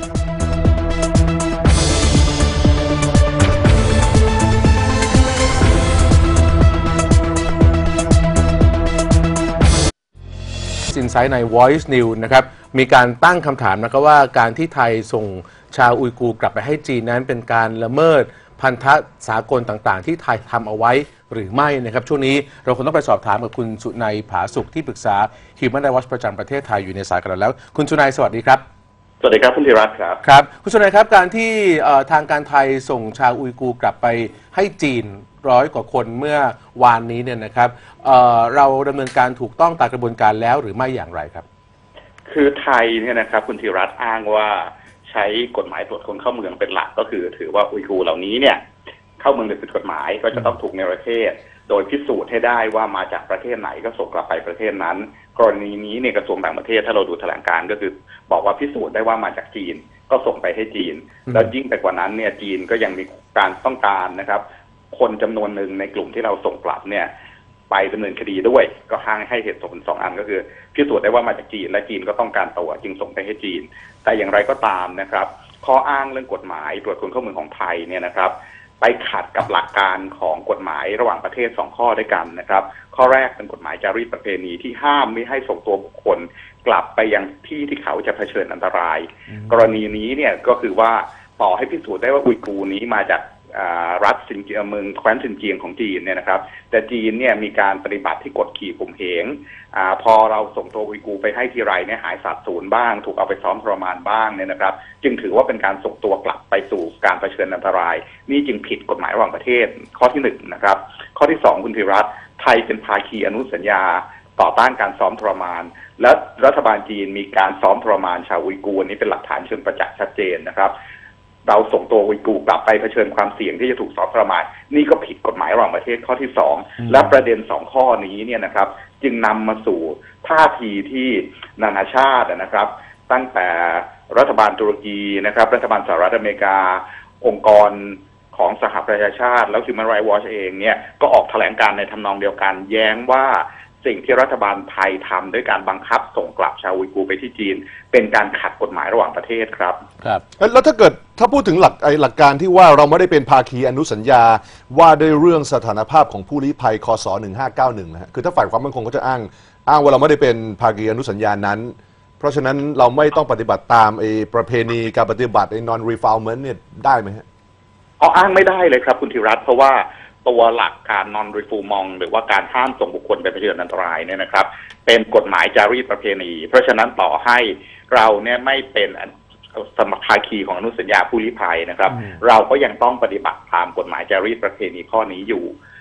Insight ใน Voice News นะครับมีการตั้งคำถามนะครับว่าการที่ไทยส่งชาวอุยกูร์กลับไปให้จีนนั้นเป็นการละเมิดพันธะสากลต่างๆที่ไทยทำเอาไว้หรือไม่นะครับช่วงนี้เราคงต้องไปสอบถามกับคุณสุนัยผาสุขที่ปรึกษา Human Rights Watch ประจำประเทศไทยอยู่ในสายกับเราแล้วคุณสุนัยสวัสดีครับสวัสดีครับคุณธีรัตน์ครับครับคุณสุนัยครับการที่ทางการไทยส่งชาวอุยกูร์กลับไปให้จีนร้อยกว่าคนเมื่อวานนี้เนี่ยนะครับ เ, เราดำเนินการถูกต้องตามกระบวนการแล้วหรือไม่อย่างไรครับคือไทยเนี่ยนะครับคุณธีรัตน์อ้างว่าใช้กฎหมายตรวจคนเข้าเมืองเป็นหลักก็คือถือว่าอุยกูร์เหล่านี้เนี่ยเข้าเมืองโดยผิดกฎหมายก็จะต้องถูกในประเทศโดยพิสูจน์ให้ได้ว่ามาจากประเทศไหนก็ส่งกลับไปประเทศนั้นกรณีนี้เนี่ยกระทรวงต่างประเทศถ้าเราดูแถลงการก็คือบอกว่าพิสูจน์ได้ว่ามาจากจีนก็ส่งไปให้จีนแล้วยิ่งไปกว่านั้นเนี่ยจีนก็ยังมีการต้องการนะครับคนจำนวนหนึ่งในกลุ่มที่เราส่งกลับเนี่ยไปดำเนินคดีด้วยก็ห้างให้เหตุผลสองอันก็คือพิสูจน์ได้ว่ามาจากจีนและจีนก็ต้องการตัวจึงส่งไปให้จีนแต่อย่างไรก็ตามนะครับข้ออ้างเรื่องกฎหมายตรวจคนเข้าเมืองของไทยเนี่ยนะครับไปขัดกับหลักการของกฎหมายระหว่างประเทศสองข้อด้วยกันนะครับข้อแรกเป็นกฎหมายจารีตประเพณีที่ห้ามไม่ให้ส่งตัวบุคคลกลับไปยังที่ที่เขาจะเผชิญอันตรายกรณีนี้เนี่ยก็คือว่าต่อให้พิสูจน์ได้ว่าอุยกูร์นี้มาจากรัฐซินเจียงเมืองแคว้นซินเจียงของจีนเนี่ยนะครับแต่จีนเนี่ยมีการปฏิบัติที่กดขี่ข่มเหงอพอเราส่งตัวอุยกูร์ไปให้ทีไรเนี่ยหายสาบสูญบ้างถูกเอาไปซ้อมทรมานบ้างเนี่ยนะครับจึงถือว่าเป็นการส่งตัวกลับไปสู่การเผชิญอันตรายนี่จึงผิดกฎหมายระหว่างประเทศข้อที่หนึ่งนะครับข้อที่สองคุณธีรัตน์ไทยเป็นภาคีอนุสัญญาต่อต้านการซ้อมทรมานและรัฐบาลจีนมีการซ้อมทรมานชาวอุยกูร์นี้เป็นหลักฐานเชิงประจักษ์ชัดเจนนะครับเราส่งตัวอุยกูร์กลับไปเผชิญความเสี่ยงที่จะถูกซ้อมทรมานนี่ก็ผิดกฎหมายระหว่างประเทศข้อที่สองและประเด็นสองข้อนี้เนี่ยนะครับจึงนำมาสู่ท่าทีที่นานาชาตินะครับตั้งแต่รัฐบาลตุรกีนะครับรัฐบาลสหรัฐอเมริกาองค์กรของสหประชาชาติแล้ว Human Rights Watch เองเนี่ยก็ออกแถลงการในทำนองเดียวกันแย้งว่าสิ่งที่รัฐบาลไทยทำด้วยการบังคับส่งกลับชาวอุยกูร์ไปที่จีนเป็นการขัดกฎหมายระหว่างประเทศครับครับแล้วถ้าเกิดถ้าพูดถึงหลักไอ้หลักการที่ว่าเราไม่ได้เป็นภาคีอนุสัญญาว่าด้วยเรื่องสถานภาพของผู้ลี้ภัยคศหนึ่งห้าเก้าหนึ่งนะฮะคือถ้าฝ่ายความมั่นคงก็จะอ้างอ้างว่าเราไม่ได้เป็นภาคีอนุสัญญานั้นเพราะฉะนั้นเราไม่ต้องปฏิบัติตามไอ้ประเพณีการปฏิบัติไอ้ non refoulement เนี่ยได้ไหมฮะเอาอ้างไม่ได้เลยครับคุณธีรัตน์เพราะว่าตัวหลักการ non refoulement หรือว่าการห้ามส่งบุคคลไปเผชิญอันตรายเนี่ยนะครับเป็นกฎหมายจารีตประเพณีเพราะฉะนั้นต่อให้เราเนี่ยไม่เป็นสมัครภาคีของอนุสัญญาผู้ลี้ภัยนะครับเราก็ยังต้องปฏิบัติตามกฎหมายจารีตประเพณีข้อนี้อยู่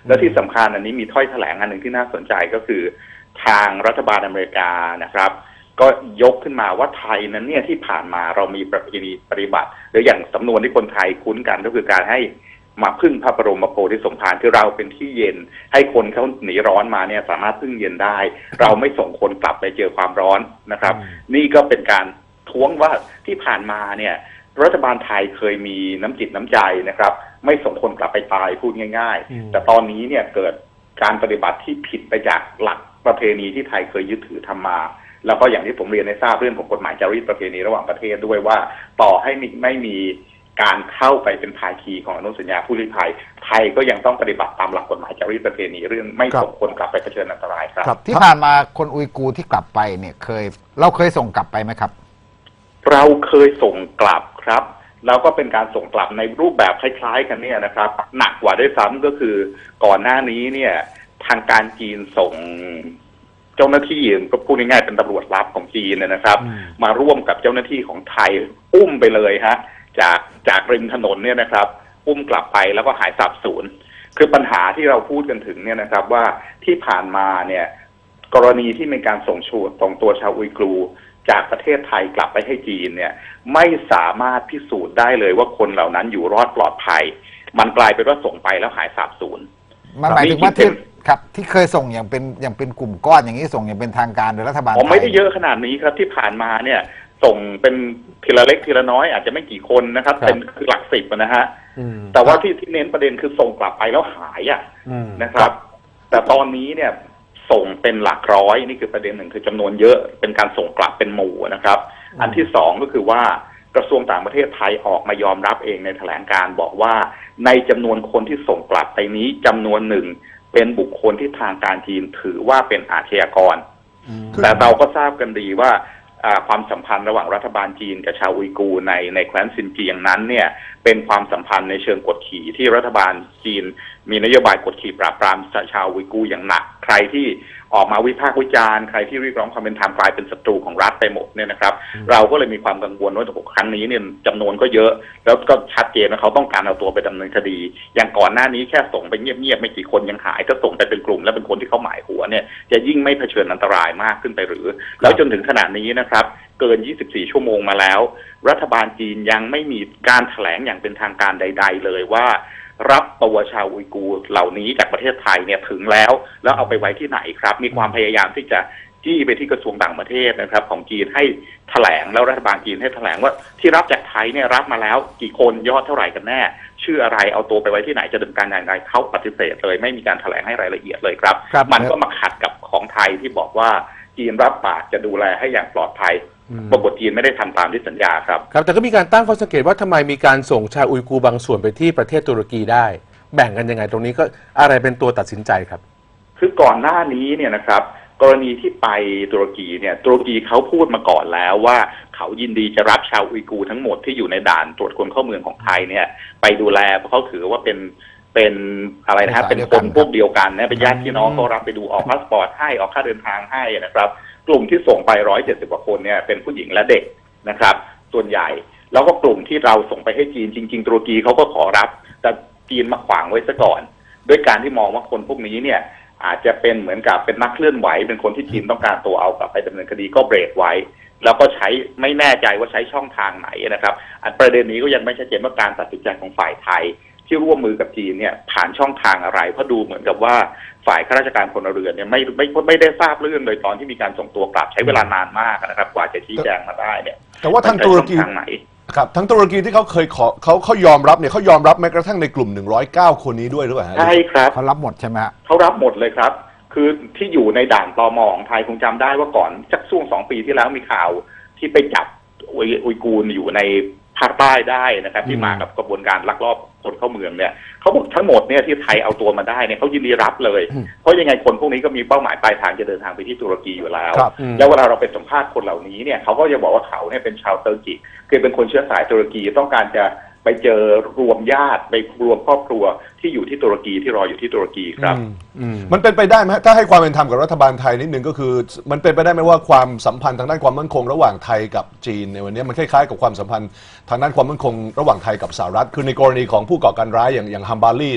และที่สำคัญอันนี้มีถ้อยแถลงอันหนึ่งที่น่าสนใจก็คือทางรัฐบาลอเมริกานะครับก็ยกขึ้นมาว่าไทยนั้นเนี่ยที่ผ่านมาเรามีประเพณีปฏิบัติหรืออย่างสำนวนที่คนไทยคุ้นกันก็คือการให้มาพึ่งพระบรมโพธิสมภารคือเราเป็นที่เย็นให้คนเขาหนีร้อนมาเนี่ยสามารถพึ่งเย็นได้ เราไม่ส่งคนกลับไปเจอความร้อนนะครับ นี่ก็เป็นการท้วงว่าที่ผ่านมาเนี่ยรัฐบาลไทยเคยมีน้ำจิตน้ำใจนะครับไม่ส่งคนกลับไปตายพูดง่ายๆแต่ตอนนี้เนี่ยเกิดการปฏิบัติที่ผิดไปจากหลักประเพณีที่ไทยเคยยึดถือทำมาแล้วก็อย่างที่ผมเรียนให้ทราบเรื่องของกฎหมายจารีตประเพณีระหว่างประเทศด้วยว่าต่อให้ไม่มีการเข้าไปเป็นภาคีของอนุสัญญาผู้ลี้ภัยไทยก็ยังต้องปฏิบัติตามหลักกฎหมายจารีตประเพณีเรื่องไม่ส่งคนกลับไปเผชิญอันตรายครับที่ผ่านมาคนอุยกูร์ที่กลับไปเนี่ยเคยเราเคยส่งกลับไปไหมครับเราเคยส่งกลับครับแล้วก็เป็นการส่งกลับในรูปแบบคล้ายๆกันเนี่ยนะครับหนักกว่าด้วยซ้ำก็คือก่อนหน้านี้เนี่ยทางการจีนส่งเจ้าหน้าที่ก็พูดง่ายๆเป็นตำรวจลับของจีนนะครับมาร่วมกับเจ้าหน้าที่ของไทยอุ้มไปเลยฮะจากจากริมถนนเนี่ยนะครับอุ้มกลับไปแล้วก็หายสาบสูญคือปัญหาที่เราพูดกันถึงเนี่ยนะครับว่าที่ผ่านมาเนี่ยกรณีที่มีการส่งชูส่งตัวชาวอุยกูร์จากประเทศไทยกลับไปให้จีนเนี่ยไม่สามารถพิสูจน์ได้เลยว่าคนเหล่านั้นอยู่รอดปลอดภัยมันกลายเป็นว่าส่งไปแล้วหายสาบสูญมันหมายถึงว่าที่ครับที่เคยส่งอย่างเป็นอย่างเป็นกลุ่มก้อนอย่างนี้ส่งอย่างเป็นทางการโดยรัฐบาลไทยผมไม่ได้เยอะขนาดนี้ครับที่ผ่านมาเนี่ยส่งเป็นทีละเล็กทีละน้อยอาจจะไม่กี่คนนะครับเป็นคือหลักสิบนะฮะแต่ว่าที่ที่เน้นประเด็นคือส่งกลับไปแล้วหายอ่ะนะครับแต่ตอนนี้เนี่ยส่งเป็นหลักร้อยนี่คือประเด็นหนึ่งคือจำนวนเยอะเป็นการส่งกลับเป็นหมู่นะครับอันที่สองก็คือว่ากระทรวงต่างประเทศไทยออกมายอมรับเองในแถลงการบอกว่าในจำนวนคนที่ส่งกลับไปนี้จำนวนหนึ่งเป็นบุคคลที่ทางการจีนถือว่าเป็นอาชญากรแต่เราก็ทราบกันดีว่าความสัมพันธ์ระหว่างรัฐบาลจีนกับชาวอุยกูร์ในในแคว้นซินเจียงนั้นเนี่ยเป็นความสัมพันธ์ในเชิงกดขี่ที่รัฐบาลจีนมีนโยบายกดขี่ปราบปรามชาวอุยกูร์อย่างหนักใครที่ออกมาวิพากษ์วิจารณ์ใครที่เรียกร้องความเป็นธรรมกลายเป็นศัตรูของรัฐไปหมดเนี่ยนะครับเราก็เลยมีความกังวลว่าครั้งนี้เนี่ยจำนวนก็เยอะแล้วก็ชัดเจนว่าเขาต้องการเอาตัวไปดำเนินคดีอย่างก่อนหน้านี้แค่ส่งไปเงียบๆไม่กี่คนยังหายถ้าส่งไปเป็นกลุ่มและเป็นคนที่เขาหมายหัวเนี่ยจะยิ่งไม่เผชิญอันตรายมากขึ้นไปหรือแล้วจนถึงขณะนี้นะครับเกินยี่สิบสี่ชั่วโมงมาแล้วรัฐบาลจีนยังไม่มีการแถลงอย่างเป็นทางการใดๆเลยว่ารับตัวชาวอุยกูร์เหล่านี้จากประเทศไทยเนี่ยถึงแล้วแล้วเอาไปไว้ที่ไหนครับมีความพยายามที่จะจี้ไปที่กระทรวงต่างประเทศนะครับของจีนให้แถลงแล้วรัฐบาลจีนให้แถลงว่าที่รับจากไทยเนี่ยรับมาแล้วกี่คนยอดเท่าไหร่กันแน่ชื่ออะไรเอาตัวไปไว้ที่ไหนจะดำเนินการอย่างไรเขาปฏิเสธเลยไม่มีการแถลงให้รายละเอียดเลยครับมันก็มาขัดกับของไทยที่บอกว่าจีนรับปากจะดูแลให้อย่างปลอดภัยปรากฏจีนไม่ได้ทำตามที่สัญญาครับครับแต่ก็มีการตั้งข้อสังเกตว่าทำไมมีการส่งชาวอุยกูร์บางส่วนไปที่ประเทศตุรกีได้แบ่งกันยังไงตรงนี้ก็อะไรเป็นตัวตัดสินใจครับคือก่อนหน้านี้เนี่ยนะครับกรณีที่ไปตุรกีเนี่ยตุรกีเขาพูดมาก่อนแล้วว่าเขายินดีจะรับชาวอุยกูร์ทั้งหมดที่อยู่ในด่านตรวจคนเข้าเมืองของไทยเนี่ยไปดูแลเพราะเขาถือว่าเป็นเป็นอะไรนะครับเป็นคนพวกเดียวกันนะเป็นญาติพี่น้องเขารับไปดูออกพาสปอร์ตให้ออกค่าเดินทางให้นะครับกลุ่มที่ส่งไปร้อยเจ็ดสิบกว่าคนเนี่ยเป็นผู้หญิงและเด็กนะครับส่วนใหญ่แล้วก็กลุ่มที่เราส่งไปให้จีนจริงๆตุรกีเขาก็ขอรับแต่จีนมาขวางไว้ซะก่อนด้วยการที่มองว่าคนพวกนี้เนี่ยอาจจะเป็นเหมือนกับเป็นนักเคลื่อนไหวเป็นคนที่จีนต้องการตัวเอากลับไปดำเนินคดีก็เบรกไว้แล้วก็ใช้ไม่แน่ใจว่าใช้ช่องทางไหนนะครับอันประเด็นนี้ก็ยังไม่ชัดเจนว่าการตัดสินใจของฝ่ายไทยที่ร่วมมือกับจีนเนี่ยผ่านช่องทางอะไรเพราะดูเหมือนกับว่าฝ่ายข้าราชการพลเรือนเนี่ยไม่ไม่ไม่ได้ทราบเรื่องเลยตอนที่มีการส่งตัวกลับใช้เวลานานมากนะครับกว่าจะชี้แจงมาได้เนี่ยแต่ว่าทางตุรกีครับทั้งตุรกีที่เขาเคยขอเขาเขายอมรับเนี่ยเขายอมรับแม้กระทั่งในกลุ่มหนึ่งร้อยเก้าคนนี้ด้วยหรือเปล่าใช่ครับเขารับหมดใช่ไหมเขารับหมดเลยครับคือที่อยู่ในด่านตม.ของไทยคงจำได้ว่าก่อนสักช่วงสองปีที่แล้วมีข่าวที่ไปจับอุยกูร์อยู่ในภาคใต้ได้นะครับที่มากับกระบวนการลักลอบคนเข้าเมืองเนี่ยเขาบอกทั้งหมดเนี่ยที่ไทยเอาตัวมาได้เนี่ยเขายินดีรับเลยเพราะยังไงคนพวกนี้ก็มีเป้าหมายปลายทางจะเดินทางไปที่ตุรกีอยู่แล้วแล้วเวลาเราไปสัมภาษณ์คนเหล่านี้เนี่ยเขาก็จะบอกว่าเขาเนี่ยเป็นชาวเตอร์กิคือเป็นคนเชื้อสายตุรกีต้องการจะไปเจอรวมญาติไปรวมครอบครัวที่อยู่ที่ตุรกีที่รออยู่ที่ตุรกีครับมันเป็นไปได้ไหมถ้าให้ความเป็นธรรมกับรัฐบาลไทยนิดนึงก็คือมันเป็นไปได้ไหมว่าความสัมพันธ์ทางด้านความมั่นคงระหว่างไทยกับจีนในวันนี้มันคล้ายๆกับความสัมพันธ์ทางด้านความมั่นคงระหว่างไทยกับสหรัฐคือในกรณีของผู้ก่อการร้ายอย่างอย่างฮัมบารีเนี่ย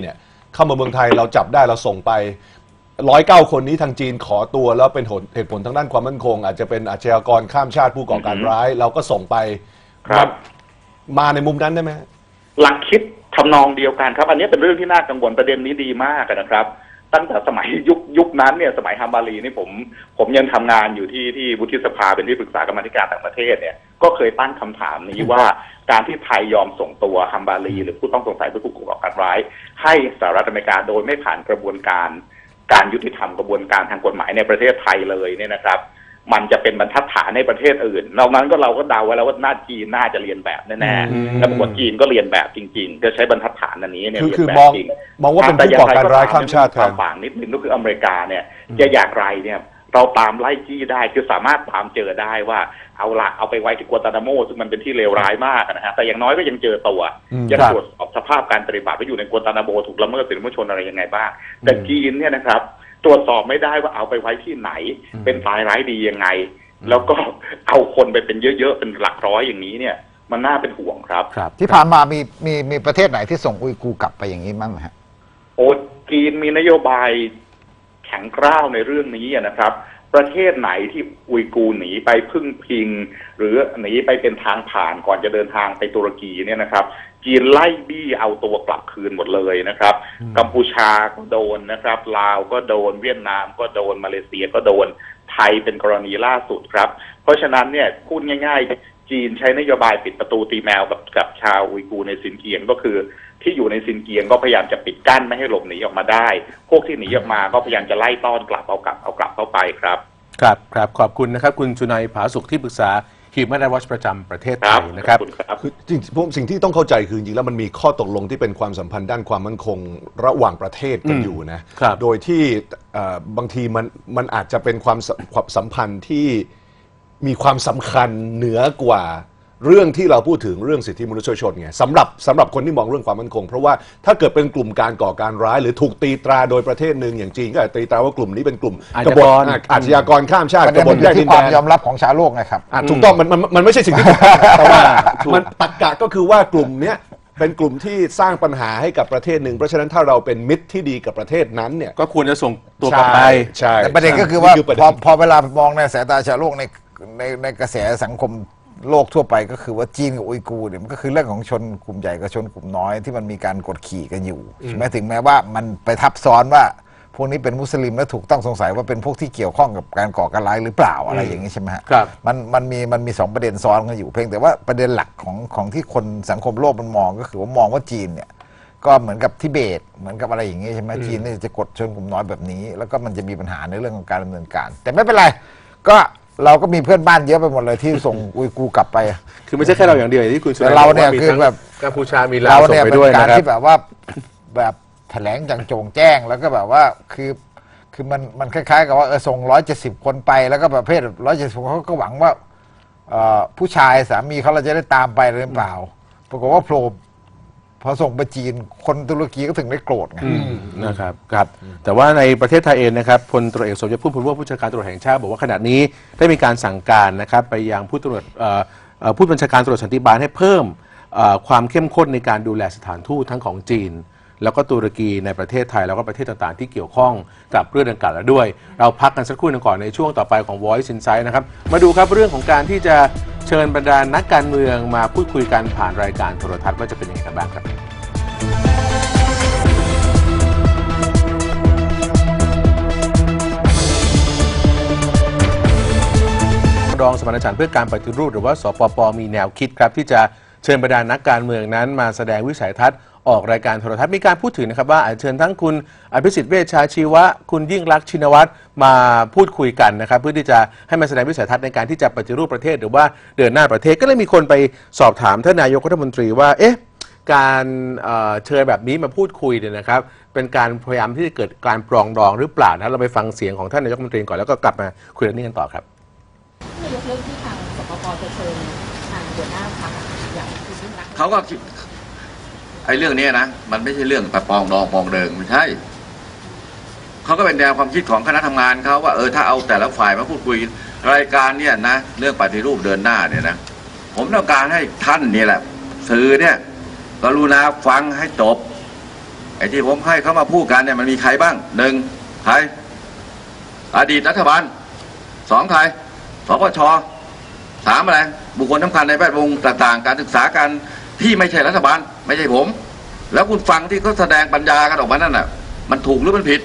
เข้ามาเมืองไทยเราจับได้เราส่งไปร้อยเก้าคนนี้ทางจีนขอตัวแล้วเป็นเหตุผลทางด้านความมั่นคงอาจจะเป็นอาชญากรข้ามชาติผู้ก่อการร้ายเราก็ส่งไปครับมาในมุมนั้นได้ไหมหลักคิดทำนองเดียวกันครับอันนี้เป็นเรื่องที่น่ากังวลประเด็นนี้ดีมากนะครับตั้งแต่สมัยยุคยุคนั้นเนี่ยสมัยฮัมบารีนี่ผมผมยังทำงานอยู่ที่ที่วุฒิสภาเป็นที่ปรึกษากรรมาธิการต่างประเทศเนี่ยก็เคยตั้งคำถามนี้ว่าการที่ไทยยอมส่งตัวฮัมบารีหรือผู้ต้องสงสัยผู้ก่อการร้ายให้สหรัฐอเมริกาโดยไม่ผ่านกระบวนการการยุติธรรมกระบวนการทางกฎหมายในประเทศไทยเลยเนี่ยนะครับมันจะเป็นบรรทัดฐานในประเทศอื่นนอกนั้นก็เราก็เดาไว้แล้วว่าน่าจีนน่าจะเรียนแบบแน่ๆแล้วปรากฏจีนก็เรียนแบบจริงๆก็ใช้บรรทัดฐานอันนี้เนี่ยคือเรียคือนแบมบองจริงมองว่าเป็นผู้ก่อการร้ายข้ามชาติคครัวาบมต่างนิดนึงก็คืออเมริกาเนี่ยจะอย่างไรเนี่ยเราตามไล่จี้ได้คือสามารถตามเจอได้ว่าเอาละเอาไปไว้ที่กัวตานาโมซึ่งมันเป็นที่เลวร้ายมากนะฮะแต่อย่างน้อยก็ยังเจอตัวยังตรวจสอบสภาพการปฏิบัติว่าอยู่ในกัวตานาโมถูกละเมิดสิทธิมนุษยชนอะไรยังไงบ้างแต่จีนเนี่ยนะครับตรวจสอบไม่ได้ว่าเอาไปไว้ที่ไหนเป็นตายร้ายดียังไงแล้วก็เอาคนไปเป็นเยอะๆเป็นหลักร้อยอย่างนี้เนี่ยมันน่าเป็นห่วงครับที่ผ่านมามีมีมีประเทศไหนที่ส่งอุยกูร์กลับไปอย่างนี้บ้างไหมฮะโอ้จีนมีนโยบายแข็งกร้าวในเรื่องนี้นะครับประเทศไหนที่อุยกูร์หนีไปพึ่งพิงหรือหนีไปเป็นทางผ่านก่อนจะเดินทางไปตุรกีเนี่ยนะครับจีนไล่บี้เอาตัวกลับคืนหมดเลยนะครับกัมพูชาก็โดนนะครับลาวก็โดนเวียดนามก็โดนมาเลเซียก็โดนไทยเป็นกรณีล่าสุดครับเพราะฉะนั้นเนี่ยพูดง่ายๆจีนใช้นโยบายปิดประตูตีแมวกับกับชาวอุยกูร์ในซินเจียงก็คือที่อยู่ในซินเจียงก็พยายามจะปิดกั้นไม่ให้หลบหนีออกมาได้พวกที่หนีออกมาก็พยายามจะไล่ต้อนกลับเอากลับเอากลับเข้าไปครับครับครับขอบคุณนะครับคุณจุนัยผาสุขที่ปรึกษาHuman Rights Watch ประจำประเทศไทยนะครับคือจริงๆผมสิ่งที่ต้องเข้าใจคือจริงๆแล้วมันมีข้อตกลงที่เป็นความสัมพันธ์ด้านความมั่นคงระหว่างประเทศกันอยู่นะโดยที่บางทีมันมันอาจจะเป็นความความสัมพันธ์ที่มีความสำคัญเหนือกว่าเรื่องที่เราพูดถึงเรื่องสิทธิมนุษยชนไงสำหรับสำหรับคนที่มองเรื่องความมั่นคงเพราะว่าถ้าเกิดเป็นกลุ่มการก่อการร้ายหรือถูกตีตราโดยประเทศหนึ่งอย่างจีนก็อาจตีตราว่ากลุ่มนี้เป็นกลุ่มกบฏอาชญากรข้ามชาติกบฏแย่งดินแดนความยอมรับของชาวโลกนะครับถูกต้องมันมันมันไม่ใช่สิ่งที่แต่ว่ามันตรรกะก็คือว่ากลุ่มเนี้ยเป็นกลุ่มที่สร้างปัญหาให้กับประเทศหนึ่งเพราะฉะนั้นถ้าเราเป็นมิตรที่ดีกับประเทศนั้นเนี่ยก็ควรจะส่งตัวกลับไปใช่แต่ประเด็นก็คือว่าพอพอเวลามองในสายตาชาวโลกในในในกระแสสังคมโลกทั่วไปก็คือว่าจีนกับอุยกูร์เนี่ยมันก็คือเรื่องของชนกลุ่มใหญ่กับชนกลุ่มน้อยที่มันมีการกดขี่กันอยู่ใช่ไหมถึงแม้ว่ามันไปทับซ้อนว่าพวกนี้เป็นมุสลิมและถูกต้องสงสัยว่าเป็นพวกที่เกี่ยวข้องกับการก่อการร้ายหรือเปล่าอะไรอย่างนี้ใช่ไหมฮะมันมันมีมันมีสองประเด็นซ้อนกันอยู่เพียงแต่ว่าประเด็นหลักของของที่คนสังคมโลกมันมองก็คือว่ามองว่าจีนเนี่ยก็เหมือนกับทิเบตเหมือนกับอะไรอย่างนี้ใช่ไหมจีนนี่จะกดชนกลุ่มน้อยแบบนี้แล้วก็มันจะมีปัญหาในเรื่องของการดำเนินการแต่ไม่เป็นไรก็เราก็มีเพื่อนบ้านเยอะไปหมดเลยที่ส่งอุยกูร์กลับไปคือไม่ใช่แค่เราอย่างเดียวที่คุณสุนัยแต่เราเนี่ยคือแบบกัมพูชามีลาวส่งไปด้วยนะครับการที่แบบว่าแบบแถลงอย่างโจ่งแจ้งแล้วก็แบบว่าคือคือมันมันคล้ายๆกับว่าเออส่งร้อยเจ็ดสิบคนไปแล้วก็ประเภทร้อยเจ็ดสิบคนเขาก็หวังว่าผู้ชายสามีเขาเราจะได้ตามไปหรือเปล่าปรากฏว่าโผล่พอส่งไปจีนคนตุรกีก็ถึงได้โกรธไงนะครับครับแต่ว่าในประเทศไทยเองนะครับพลตำรวจเอกสมยศพุ่มพันธ์ม่วงผู้จัดการตำรวจแห่งชาติบอกว่าขณะนี้ได้มีการสั่งการนะครับไปยังผู้ตำรวจผู้บัญชาการตำรวจสันติบาลให้เพิ่มความเข้มข้นในการดูแลสถานทูตทั้งของจีนแล้วก็ตุรกีในประเทศไทยแล้วก็ประเทศต่างๆที่เกี่ยวข้องกับเรื่องดังกล่าวแล้วด้วยเราพักกันสักครู่หนึ่งก่อนในช่วงต่อไปของ Voice Insight นะครับมาดูครับเรื่องของการที่จะเชิญบรรดานักการเมืองมาพูดคุยกันผ่านรายการโทรทัศน์ว่าจะเป็นยังไงกันบ้างครับรองสมานฉันท์เพื่อการปฏิรูปหรือว่าสปป.มีแนวคิดครับที่จะเชิญบรรดานักการเมืองนั้นมาแสดงวิสัยทัศน์ออกรายการโทรทัศน์มีการพูดถึงนะครับว่าอาจเชิญทั้งคุณอภิสิทธิ์เวชชาชีวะคุณยิ่งลักษณ์ชินวัตรมาพูดคุยกันนะครับเพื่อที่จะให้มาแสดงวิสัยทัศน์ในการที่จะปฏิรูปประเทศหรือว่าเดินหน้าประเทศก็เลยมีคนไปสอบถามท่านนายกรัฐมนตรีว่าเอ๊ะการเชิญแบบนี้มาพูดคุยเนี่ยนะครับเป็นการพยายามที่จะเกิดการปรองดองหรือเปล่านะเราไปฟังเสียงของท่านนายกรัฐมนตรีก่อนแล้วก็กลับมาคุยเรื่องนี้กันต่อครับนายกเรื่องที่ทางสปป.จะเชิญทางหัวหน้าพรรคอย่างคุณยิ่งรักษณ์เขาก็ไอ้เรื่องนี้นะมันไม่ใช่เรื่องแบบปองดองปองเดิงไม่ใช่เขาก็เป็นแนวความคิดของคณะทำงานเขาว่าเออถ้าเอาแต่ละฝ่ายมาพูดคุยรายการเนี่ยนะเรื่องปฏิรูปเดินหน้าเนี่ยนะผมต้องการให้ท่านนี่แหละสื่อเนี่ยกรุณาฟังให้จบไอ้ที่ผมให้เขามาพูดกันเนี่ยมันมีใครบ้างหนึ่งใครอดีตรัฐบาลสองใครสปชสามอะไรบุคคลสำคัญในแวดวงต่างๆการศึกษาการที่ไม่ใช่รัฐบาลไม่ใช่ผมแล้วคุณฟังที่เขาแสดงปัญญากันออกมานั่นน่ะมันถูกหรือมันผิด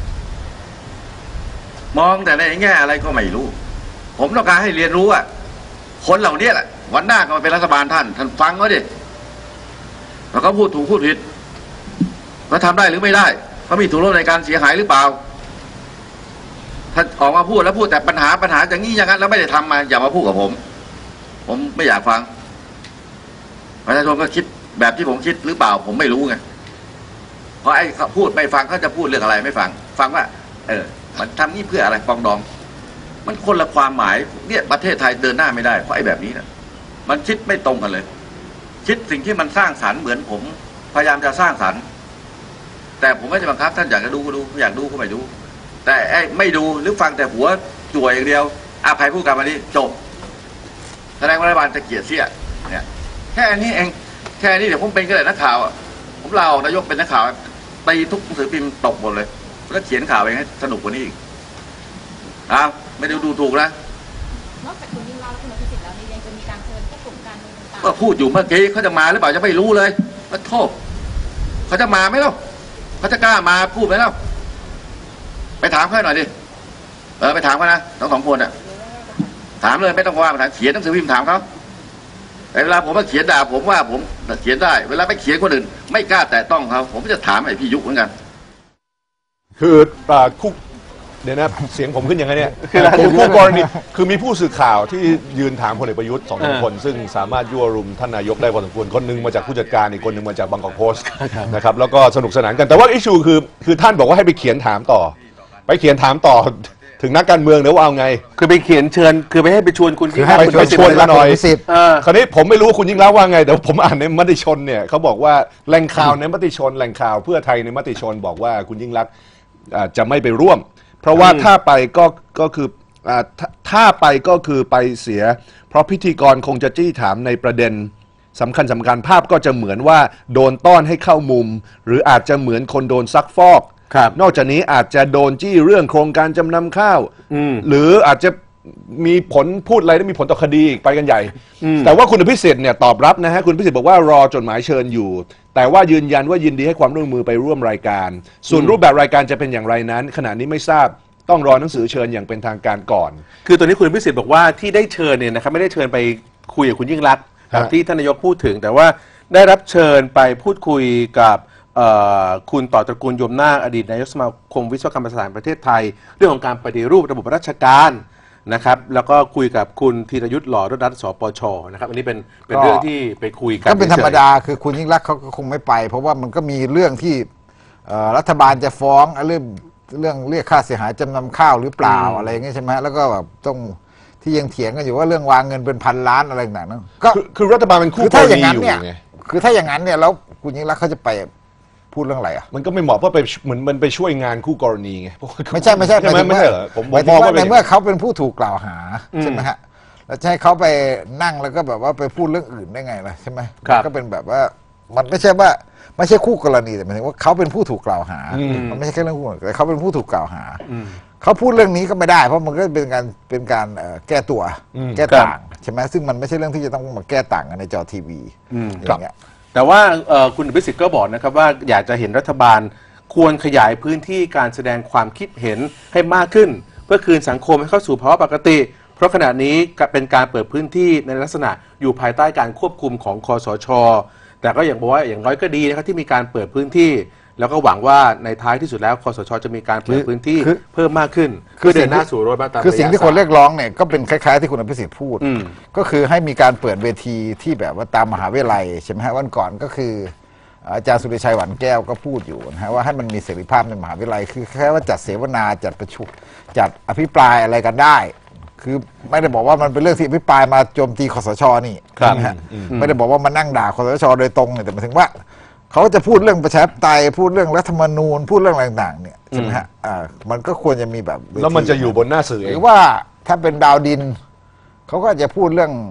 มองแต่ในแง่อะไรก็ไม่รู้ผมต้องการให้เรียนรู้อ่ะคนเหล่านี้แหละวันหน้าก็มาเป็นรัฐบาลท่านท่านฟังเขาดิแล้วเขาพูดถูกพูดผิดเขาทำได้หรือไม่ได้เขามีส่วนร่วมในการเสียหายหรือเปล่าท่านออกมาพูดแล้วพูดแต่ปัญหาปัญหาอย่างนี้อย่างนั้นแล้วไม่ได้ทำมาอย่ามาพูดกับผมผมไม่อยากฟังประชาชนก็คิดแบบที่ผมคิดหรือเปล่าผมไม่รู้ไงเพราะไอ้เขาพูดไม่ฟังเขาจะพูดเรื่องอะไรไม่ฟังฟังว่าเออมันทำนี่เพื่ออะไรปองดองมันคนละความหมายเนี่ยประเทศไทยเดินหน้าไม่ได้เพราะไอ้แบบนี้นะมันคิดไม่ตรงกันเลยคิดสิ่งที่มันสร้างสรรค์เหมือนผมพยายามจะสร้างสรรค์แต่ผมไม่จะบังคับท่านอยากจะดูก็ดูอยากดูก็ไม่ดูแต่ไอ้ไม่ดูหรือฟังแต่หัวจ่วยอย่างเดียวอาภัยพูดกันมานี้จบแสดงว่ารัฐบาลจะเกลียดเสี้ยเนี่ยแค่นี้เองแค่นี้เดี๋ยวผมเป็นก็ได้นักข่าวอ่ะผมลาออกนายกเป็นนักข่าวตีทุกหนังสือพิมพ์ตกหมดเลยแล้วเขียนข่าวเองให้สนุกกว่านี้อีกอ้าวไม่ได้ดูถูกนะนอกจากคุณยิ่งรักและคุณอภิสิทธิ์แล้วนี่ยังจะมีการเชิญผู้กลุ่มการเมืองต่างๆก็พูดอยู่เมื่อกี้เขาจะมาหรือเปล่าจะไม่รู้เลยมาโทษเขาจะมาไหมล่ะเขาจะกล้ามาพูดไหมล่ะไปถามเขาหน่อยดิเออไปถามเขานะทั้งสองคนอ่ะถามเลยไม่ต้องว่ามาถามเขียนหนังสือพิมพ์ถามเขาแต่เวลาผมมาเขียนด่าผมว่าผมเขียนได้เวลาไปเขียนคนอื่นไม่กล้าแตะต้องเขาผมจะถามไอ้พี่ยุเหมือนกันคือคุกเดี๋ยวนะเสียงผมขึ้นยังไงเนี่ยคือคู่กรณีคือมีผู้สื่อข่าวที่ยืนถามพลเอกประยุทธ์สองคน ซึ่งสามารถยั่วรุมท่านนายกได้พอสมควรคนนึงมาจากผู้จัดการอีกคนนึงมาจากบางกอกโพสต์นะครับแล้วก็สนุกสนานกันแต่ว่าอิชชูคือคือท่านบอกว่าให้ไปเขียนถามต่อไปเขียนถามต่อถึงนักการเมืองเดี๋ยวว่าเอาไงคือไปเขียนเชิญคือไปให้ไปชวนคุณคือให้ไปชวนมาหน่อยคราวนี้ผมไม่รู้คุณยิ่งเล่าว่าไงแต่ผมอ่านในมติชนเนี่ยเขาบอกว่าแหล่งข่าวในมติชนแหล่งข่าวเพื่อไทยในมติชนบอกว่าคุณยิ่งรักจะไม่ไปร่วมเพราะว่าถ้าไปก็ก็คือถ้าไปก็คือไปเสียเพราะพิธีกรคงจะจี้ถามในประเด็นสำคัญสำคัญภาพก็จะเหมือนว่าโดนต้อนให้เข้ามุมหรืออาจจะเหมือนคนโดนซักฟอกนอกจากนี้อาจจะโดนจี้เรื่องโครงการจำนำข้าวหรืออาจจะมีผลพูดอะไรได้มีผลต่อคดีไปกันใหญ่แต่ว่าคุณอภิสิทธิ์เนี่ยตอบรับนะฮะคุณอภิสิทธิ์บอกว่ารอจดหมายเชิญอยู่แต่ว่ายืนยันว่ายินดีให้ความร่วมมือไปร่วมรายการส่วนรูปแบบรายการจะเป็นอย่างไรนั้นขณะนี้ไม่ทราบต้องรอหนังสือเชิญอย่างเป็นทางการก่อนคือตัวนี้คุณอภิสิทธิ์บอกว่าที่ได้เชิญเนี่ยนะครับไม่ได้เชิญไปคุยกับคุณยิ่งรักษณ์ที่ท่านนายกพูดถึงแต่ว่าได้รับเชิญไปพูดคุยกับคุณต่อตระกูลยมนาคอดีตนายกสมาคมวิศวกรรมสถานประเทศไทยเรื่องของการปฏิรูประบบราชการนะครับแล้วก็คุยกับคุณธีรยุทธ์หล่อรรัตน์สปชนะครับอันนี้เป็นเป็นเรื่องที่ไปคุยกันก็เป็นธรรมดาคือคุณยิ่งรักษณ์เขาก็คงไม่ไปเพราะว่ามันก็มีเรื่องที่รัฐบาลจะฟ้องเรื่องเรื่องเรียกค่าเสียหายจำนำข้าวหรือเปล่าอะไรอย่างเงี้ยใช่ไหมแล้วก็แบบต้องที่ยังเถียงกันอยู่ว่าเรื่องวางเงินเป็นพันล้านอะไรต่างๆนั้นก็คือรัฐบาลเป็นคู่กรณีอยู่ไงคือถ้าอย่างนั้นเนี่ยแล้วคุณยิ่งรักษณ์เขาจะไปพูดเรื่องอะไรอ่ะมันก็ไม่เหมาะเพราะไปเหมือนมันไปช่วยงานคู่กรณีไงไม่ใช่ไม่ใช่ไม่ไม่ใช่เหรอผมมองว่าในเมื่อเขาเป็นผู้ถูกกล่าวหาใช่ไหมฮะแล้วจะให้เขาไปนั่งแล้วก็แบบว่าไปพูดเรื่องอื่นได้ไงล่ะใช่ไหมก็เป็นแบบว่ามันไม่ใช่ว่าไม่ใช่คู่กรณีแต่หมายถึงว่าเขาเป็นผู้ถูกกล่าวหามันไม่ใช่แค่เรื่องคู่แต่เขาเป็นผู้ถูกกล่าวหาเขาพูดเรื่องนี้ก็ไม่ได้เพราะมันก็เป็นการเป็นการแก้ตัวแก้ต่างใช่ไหมซึ่งมันไม่ใช่เรื่องที่จะต้องมาแก้ต่างกันในจอทีวีอย่างเงี้ยแต่ว่าคุณอภิสิทธิ์ก็บอกนะครับว่าอยากจะเห็นรัฐบาลควรขยายพื้นที่การแสดงความคิดเห็นให้มากขึ้นเพื่อคืนสังคมให้เข้าสู่ภาวะปกติเพราะขณะนี้เป็นการเปิดพื้นที่ในลักษณะอยู่ภายใต้การควบคุมของคสช.แต่ก็อย่างบอกว่าอย่างน้อยก็ดีนะครับที่มีการเปิดพื้นที่แล้วก็หวังว่าในท้ายที่สุดแล้วคสช.จะมีการเปิดพื้นที่เพิ่มมากขึ้นคือเดินหน้าสู่รถบัสตามคือสิ่งที่คนเรียกร้องเนี่ยก็เป็นคล้ายๆที่คุณอภิสิทธิ์พูดก็คือให้มีการเปิดเวทีที่แบบว่าตามมหาวิทยาลัยใช่ไหมฮะวันก่อนก็คืออาจารย์สุริชัยหวานแก้วก็พูดอยู่นะฮะว่าให้มันมีเสรีภาพในมหาวิทยาลัยคือแค่ว่าจัดเสวนาจัดประชุมจัดอภิปรายอะไรกันได้คือไม่ได้บอกว่ามันเป็นเรื่องที่อภิปรายมาโจมตีคสช.นี่นะฮะไม่ได้บอกว่ามานั่งด่าคสช.โดยตรงเนี่ยแต่หมายถึงว่าเขาจะพูดเรื่องประชาธิปไตยพูดเรื่องรัฐธรรมนูญพูดเรื่องอะไรต่างๆเนี่ยใช่ไหมฮะอ่ามันก็ควรจะมีแบบแล้วมันจะอยู่บนหน้าสื่อหรือว่าถ้าเป็นดาวดินเขาก็จะพูดเรื่อง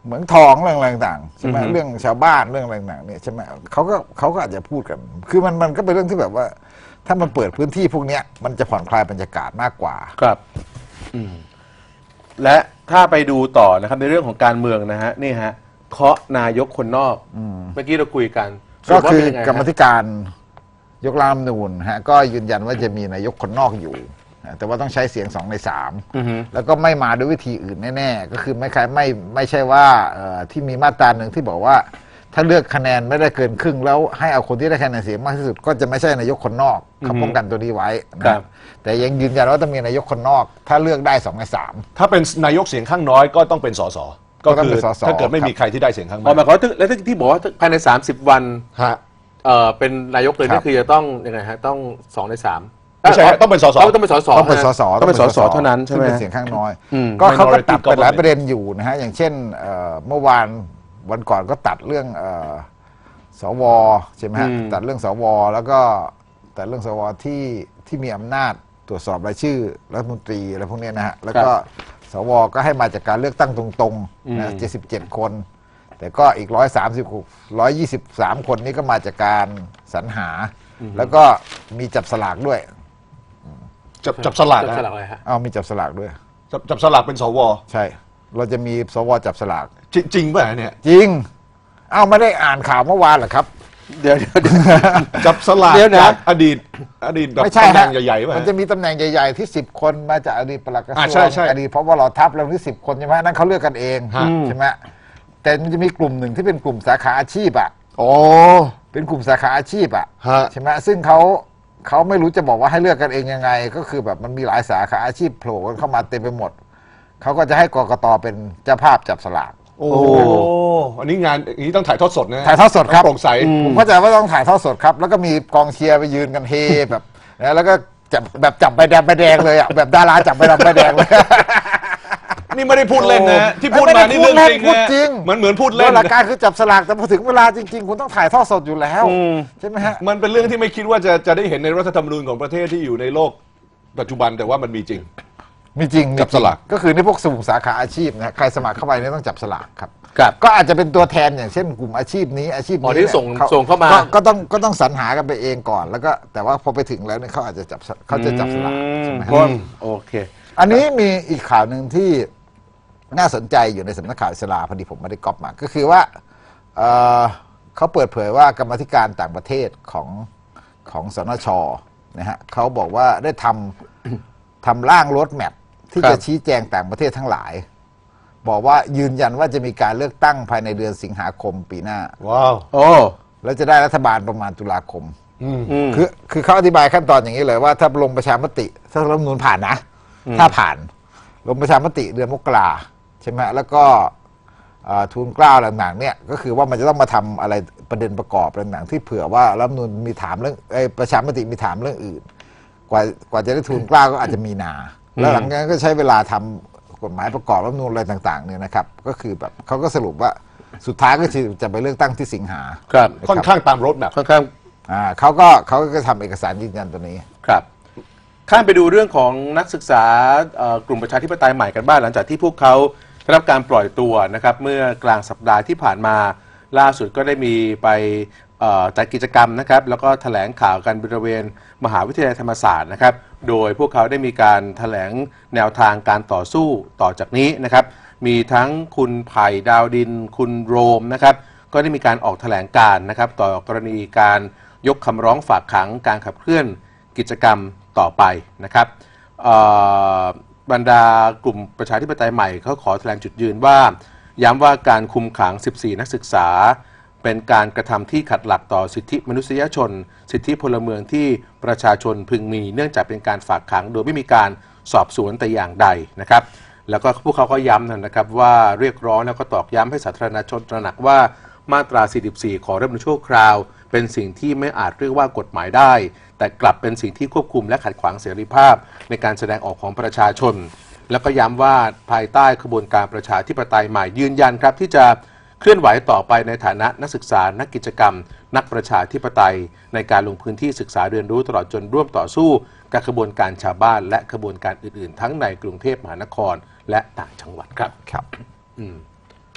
เหมืองทองเรื่องอะไรต่างๆใช่ไหมอือฮึเรื่องชาวบ้านเรื่องอะไรต่างๆเนี่ยใช่ไหมเขาก็เขาก็อาจจะพูดกัน คือมันมันก็เป็นเรื่องที่แบบว่า ถ้ามันเปิดพื้นที่พวกเนี้ยมันจะผ่อนคลายบรรยากาศมากกว่าครับอืมและถ้าไปดูต่อนะครับในเรื่องของการเมืองนะฮะนี่ฮะเคาะนายกคนนอกเมื่อกี้เราคุยกันก็คือสรุปว่าเป็นยังไงฮะกรรมาธิการยกร่างรัฐธรรมนูญฮะก็ยืนยันว่าจะมีนายกคนนอกอยู่นะแต่ว่าต้องใช้เสียงสองในสามอือฮึแล้วก็ไม่มาด้วยวิธีอื่นแน่ๆ ก็คือไม่ใครไม่ไม่ใช่ว่าเอ่อที่มีมาตราหนึ่งที่บอกว่า ถ้าเลือกคะแนนไม่ได้เกินครึ่ง แล้วให้เอาคนที่ได้คะแนนเสียงมากที่สุด ก็จะไม่ใช่นายกคนนอกเขาป้องกันตัวนี้ไว้นะครับ แต่ยังยืนยันว่าต้องมีนายกคนนอก ถ้าเลือกได้สองในสามถ้าเป็นนายกเสียงข้างน้อยก็ต้องเป็นสสก็ก็ต้องคืเป็อนสสถ้าเกิดไม่ครับมีใครที่ได้เสียงข้างอ๋มาอก หมายความว่าแล้วที่บอกว่าภายในสามสิบวันฮะเอ่อเป็นนายกเลยครันี่บคือจะต้องยังไงฮะต้องสองในสามไม่ใช่ฮะต้องเป็นสสต้องเป็นสสต้องเป็นสสต้องเป็นสสเท่านั้นใช่ไหมซึ่งเป็นเสียงข้างน้อยอืมก็เขาก็ minority ตัดไปหลาย government ประเด็นอยู่นะฮะอย่างเช่นเอ่อเมื่อวานวันก่อนก็ตัดเรื่องเอ่อสวใช่ไหมฮะอืมตัดเรื่องสวแล้วก็ตัดเรื่องสวที่ที่มีอำนาจตรวจสอบรายชื่อรัฐมนตรีอะไรพวกเนี้ยนะฮะแล้วก็สวก็ให้มาจากการเลือกตั้งตรงๆนะเจ็ดสิบเจ็ดคน แต่ก็อีกร้อยสามสิบร้อยยี่สิบสามคนนี้ก็มาจากการสรรหา แล้วก็มีจับสลากด้วยจับจับสลากจับนะสลากอะไรฮะเอามีจับสลากด้วยจับจับสลากเป็นสวใช่ เราจะมีสวจับสลากจริงจริงป่ะเนี่ยจริง เอ้าไม่ได้อ่านข่าวเมื่อวานเหรอครับเดี๋ยวเดี๋ยวเดี๋ยวจับสลากเดี๋ยวนะจากอดีตอดีตแบบไม่ใช่ตำแหน่ฮะงใหญ่ๆป่ะมันจะมีตำแหน่งใหญ่ๆที่สิบคนมาจากอดีตปลัดกระทรอ่าวงใช่ใช่อดีตพบเหล่าทัพแล้วที่สิบคนใช่ไหมนั่นเขาเลือกกันเองฮะใช่ไหมแต่มันจะมีกลุ่มหนึ่งที่เป็นกลุ่มสาขาอาชีพอ่ะโอ้เป็นกลุ่มสาขาอาชีพอ่ะฮะใช่ไหมซึ่งเขาเขาไม่รู้จะบอกว่าให้เลือกกันเองยังไง ก็คือแบบมันมีหลายสาขาอาชีพโผล่กันเข้ามาเต็มไปหมดเขาก็จะให้กกตเป็นเจ้าภาพจับสลากโอ้อันนี้งานอย่างนี้ต้องถ่ายทอดสดนะถ่ายทอดสดครับโปร่งใสผมเข้าใจว่าต้องถ่ายทอดสดครับ แล้วก็มีกองเชียร์ไปยืนกันเฮแบบนะแล้วก็จับแบบจับใบแดงใบแดงเลยอ่ะแบบดาราจับใบดำใบแดงเลยนี่ไม่ได้พูดเล่นนะ ที่พูดไม่ได้มานี่เรื่องจริงพูดนะจริงเหมือนเหมือนพูดโดเล่ยนหลักนะการคือจับสลากแต่พอถึงเวลาจริงๆ คุณต้องถ่ายทอดสดอยู่แล้วอืมใช่ไหมฮะมันเป็นเรื่องที่ไม่คิดว่าจะจะได้เห็นในรัฐธรรมนูญของประเทศที่อยู่ในโลกปัจจุบันแต่ว่ามันมีจริงมีจริงมีจับสลากก็คือในพวกสุ่มสาขาอาชีพนะใครสมัครเข้าไปเนี่ยต้องจับสลากครับครับก็อาจจะเป็นตัวแทนอย่างเช่นกลุ่มอาชีพนี้อาชีพอ๋อนี้ที่นี่ยส่งขส่งเข้ามาก็ก็ต้องก็ต้องสรรหากันไปเองก่อนแล้วก็แต่ว่าพอไปถึงแล้วเนี่ยเขาอาจจะจับเขาจะจับสลากใช่ไหมอืฮะมโอเคอันนี้มีอีกข่าวหนึ่งที่น่าสนใจอยู่ในสำนักข่าวอิสลาพอดีผมไม่ได้ก๊อปมา ก็คือว่าเอ่อเขาเปิดเผยว่ากรรมาธิการต่างประเทศของของสนชนะฮะเขาบอกว่าได้ทำ ทำร่างโรดแมพที่ครับจะชี้แจงต่างประเทศทั้งหลาย บอกว่ายืนยันว่าจะมีการเลือกตั้งภายในเดือนสิงหาคมปีหน้าว้าวโอ้แล้วจะได้รัฐบาลประมาณตุลาคมอืมอืมคือคือเขาอธิบายขั้นตอนอย่างนี้เลยว่าถ้าลงประชามติ ถ้ารัฐธรรมนูญผ่านนะ ถ้าผ่าน ลงประชามติเดือนมกราใช่ไหมแล้วก็อ่าทูลเกล้าต่างๆเนี่ยก็คือว่ามันจะต้องมาทำอะไรประเด็นประกอบต่างๆที่เผื่อว่ารัฐธรรมนูญมีถามเรื่องไอ้ประชามติมีถามเรื่องอื่น กว่ากว่าจะได้ทูลเกล้าก็อาจจะมีนา แล้วหลังจากนั้นก็ใช้เวลาทำกฎหมายประกอบรัฐธรรมนูญอะไรต่างๆเนี่ยนะครับก็คือแบบเขาก็สรุปว่าสุดท้ายก็คือจะไปเลือกตั้งที่สิงหาครับค่อนข้างตามรถแมพค่อนข้างอ่าเขาก็เขาก็ทำเอกสารยืนยันตัวนี้ครับข้ามไปดูเรื่องของนักศึกษาเอ่อกลุ่มประชาธิปไตยใหม่กันบ้างหลังจากที่พวกเขาได้รับการปล่อยตัวนะครับเมื่อกลางสัปดาห์ที่ผ่านมาล่าสุดก็ได้มีไปเอ่อจัดกิจกรรมนะครับแล้วก็แถลงข่าวกันบริเวณมหาวิทยาลัยธรรมศาสตร์นะครับโดยพวกเขาได้มีการแถลงแนวทางการต่อสู้ต่อจากนี้นะครับมีทั้งคุณไผ่ดาวดิน คุณโรมนะครับก็ได้มีการออกแถลงการณ์นะครับต่อกรณีการยกคำร้องฝากขังการขับเคลื่อนกิจกรรมต่อไปนะครับเอ่อบรรดากลุ่มประชาธิปไตยใหม่เขาขอแถลงจุดยืนว่าย้ำว่าการคุมขัง สิบสี่ นักศึกษาเป็นการกระทำที่ขัดหลักต่อสิทธิมนุษยชน สิทธิพลเมืองที่ประชาชนพึงมีเนื่องจากเป็นการฝากขังโดยไม่มีการสอบสวนแต่อย่างใดนะครับแล้วก็พวกเขาก็ย้ำนะครับว่าเรียกร้องแล้วก็ตอกย้ำให้สาธารณชนตระหนักว่ามาตรา สี่สิบสี่ ของรัฐธรรมนูญชั่วคราวเป็นสิ่งที่ไม่อาจเรียกว่ากฎหมายได้แต่กลับเป็นสิ่งที่ควบคุมและขัดขวางเสรีภาพในการแสดงออกของประชาชนแล้วก็ย้ำว่าภายใต้ขบวนการประชาธิปไตยใหม่ยืนยันครับที่จะเคลื่อนไหวต่อไปในฐานะนักศึกษานักกิจกรรม นักประชาธิปไตยในการลงพื้นที่ศึกษาเรียนรู้ตลอดจนร่วมต่อสู้กับขบวนการชาวบ้านและขบวนการอื่นๆ ทั้งในกรุงเทพมหานครและต่างจังหวัดครับครับอืม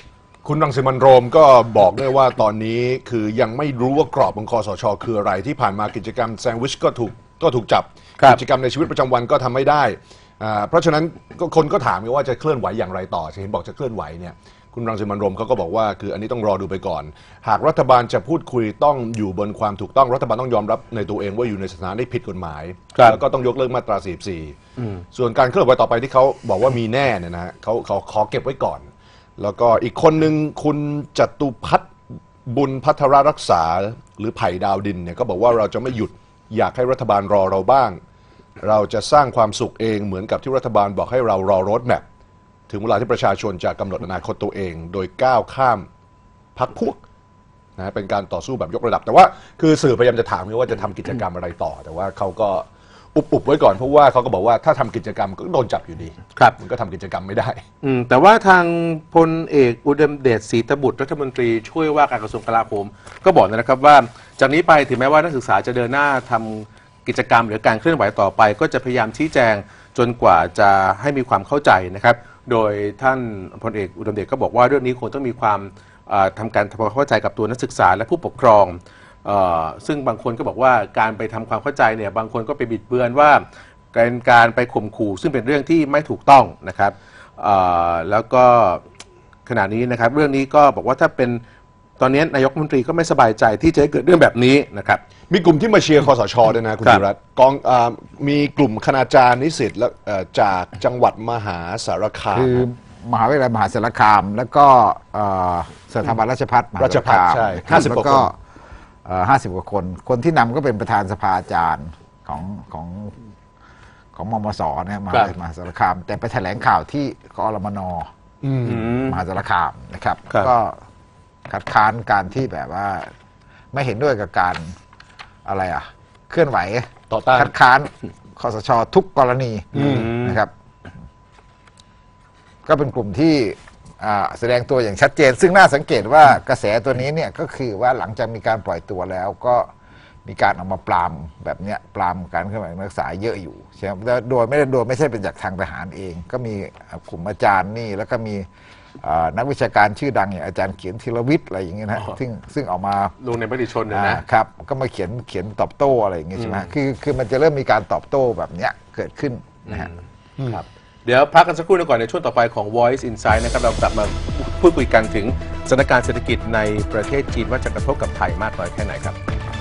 คุณรังสิมันต์โรมก็บอกด้วยว่าตอนนี้คือยังไม่รู้ว่ากรอบของคสช.คืออะไรที่ผ่านมากิจกรรมแซงด์วิชก็ถูกก็ถูกจับกิจกรรมในชีวิตประจำวันก็ทำไม่ได้อ่าเพราะฉะนั้นคนก็ถามกันว่าจะเคลื่อนไหวอย่างไรต่อเห็นบอกจะเคลื่อนไหวเนี่ยคุณรังสิมันต์โรมเขาก็บอกว่าคืออันนี้ต้องรอดูไปก่อนหากรัฐบาลจะพูดคุยต้องอยู่บนความถูกต้องรัฐบาลต้องยอมรับในตัวเองว่าอยู่ในสถานะที่ผิดกฎหมายแล้วก็ต้องยกเลิกมาตราสี่สิบสี่ส่วนการเคลื่อนไหวต่อไปที่เขาบอกว่ามีแน่เนี่ยนะเขาเขาขอเก็บไว้ก่อนแล้วก็อีกคนหนึ่งคุณจตุพัฒน์บุญพัทรรักษาหรือไผ่ดาวดินเนี่ยก็บอกว่าเราจะไม่หยุดอยากให้รัฐบาลรอเราบ้างเราจะสร้างความสุขเองเหมือนกับที่รัฐบาลบอกให้เรารอโรดแมพถึงเวลาที่ประชาชนจะกำหนดอนาคตตัวเองโดยก้าวข้ามพรรคพวกนะเป็นการต่อสู้แบบยกระดับแต่ว่าคือสื่อพยายามจะถามว่าจะทำกิจกรรมอะไรต่อแต่ว่าเขาก็อุบๆไว้ก่อนเพราะว่าเขาก็บอกว่าถ้าทำกิจกรรมก็โดนจับอยู่ดีครับมันก็ทำกิจกรรมไม่ได้อืมแต่ว่าทางพลเอกอุดมเดชศรีตบุตรรัฐมนตรีช่วยว่าการกระทรวงกลาโหมก็บอกนะครับว่าจากนี้ไปถึงแม้ว่านักศึกษาจะเดินหน้าทำกิจกรรมหรือการเคลื่อนไหวต่อไปก็จะพยายามชี้แจงจนกว่าจะให้มีความเข้าใจนะครับโดยท่านพลเอกอุดมเดชก็บอกว่าเรื่องนี้คงต้องมีความทำการทำความเข้าใจกับตัวนักศึกษาและผู้ปกครองซึ่งบางคนก็บอกว่าการไปทำความเข้าใจเนี่ยบางคนก็ไปบิดเบือนว่าการการไปข่มขู่ซึ่งเป็นเรื่องที่ไม่ถูกต้องนะครับแล้วก็ขณะนี้นะครับเรื่องนี้ก็บอกว่าถ้าเป็นตอนนี้นายกรัฐมนตรีก็ไม่สบายใจที่จะเกิดเรื่องแบบนี้นะครับมีกลุ่มที่มาเชียร์คสช.ด้วยนะคุณธีรัตน์กองมีกลุ่มคณาจารย์นิสิตและจากจังหวัดมหาสารคามคือมหาวิทยาลัยมหาสารคามแล้วก็สถาบันราชภัฏมหาสารคามใช่ห้าสิบกว่าคนห้าสิบกว่าคนคนที่นำก็เป็นประธานสภาอาจารย์ของของของมมสเนี่ยมหาวิทยาลัยมหาสารคามแต่ไปแถลงข่าวที่กอรมนมหาสารคามนะครับก็คัดค้านการที่แบบว่าไม่เห็นด้วยกับการอะไรอ่ะเคลื่อนไหวต่อต้านคัดค้านคสช.ทุกกรณีนะครับก็เป็นกลุ่มที่แสดงตัวอย่างชัดเจนซึ่งน่าสังเกตว่ากระแสตัวนี้เนี่ยก็คือว่าหลังจากมีการปล่อยตัวแล้วก็มีการออกมาปรามแบบเนี้ยปรามการเคลื่อนไหวนักศึกษาเยอะอยู่ใช่ไหมโดยไม่ได้โดยไม่ใช่เป็นจากทางทหารเองก็มีกลุ่มอาจารย์นี่แล้วก็มีนักวิชาการชื่อดังอย่างอาจารย์เขียนธีรวิทย์อะไรอย่างเงี้ยนะซึ่งซึ่งออกมาลงในมติชนเลยนะครับก็มาเขียนเขียนตอบโต้อะไรอย่างเงี้ยใช่ไหมคือคือมันจะเริ่มมีการตอบโต้แบบเนี้ยเกิดขึ้นนะฮะครับเดี๋ยวพักกันสักครู่นึงก่อนในช่วงต่อไปของ Voice Insight นะครับเรากลับมาพูดคุยกันถึงสถานการณ์เศรษฐกิจในประเทศจีนว่าจะกระทบกับไทยมากน้อยแค่ไหนครับ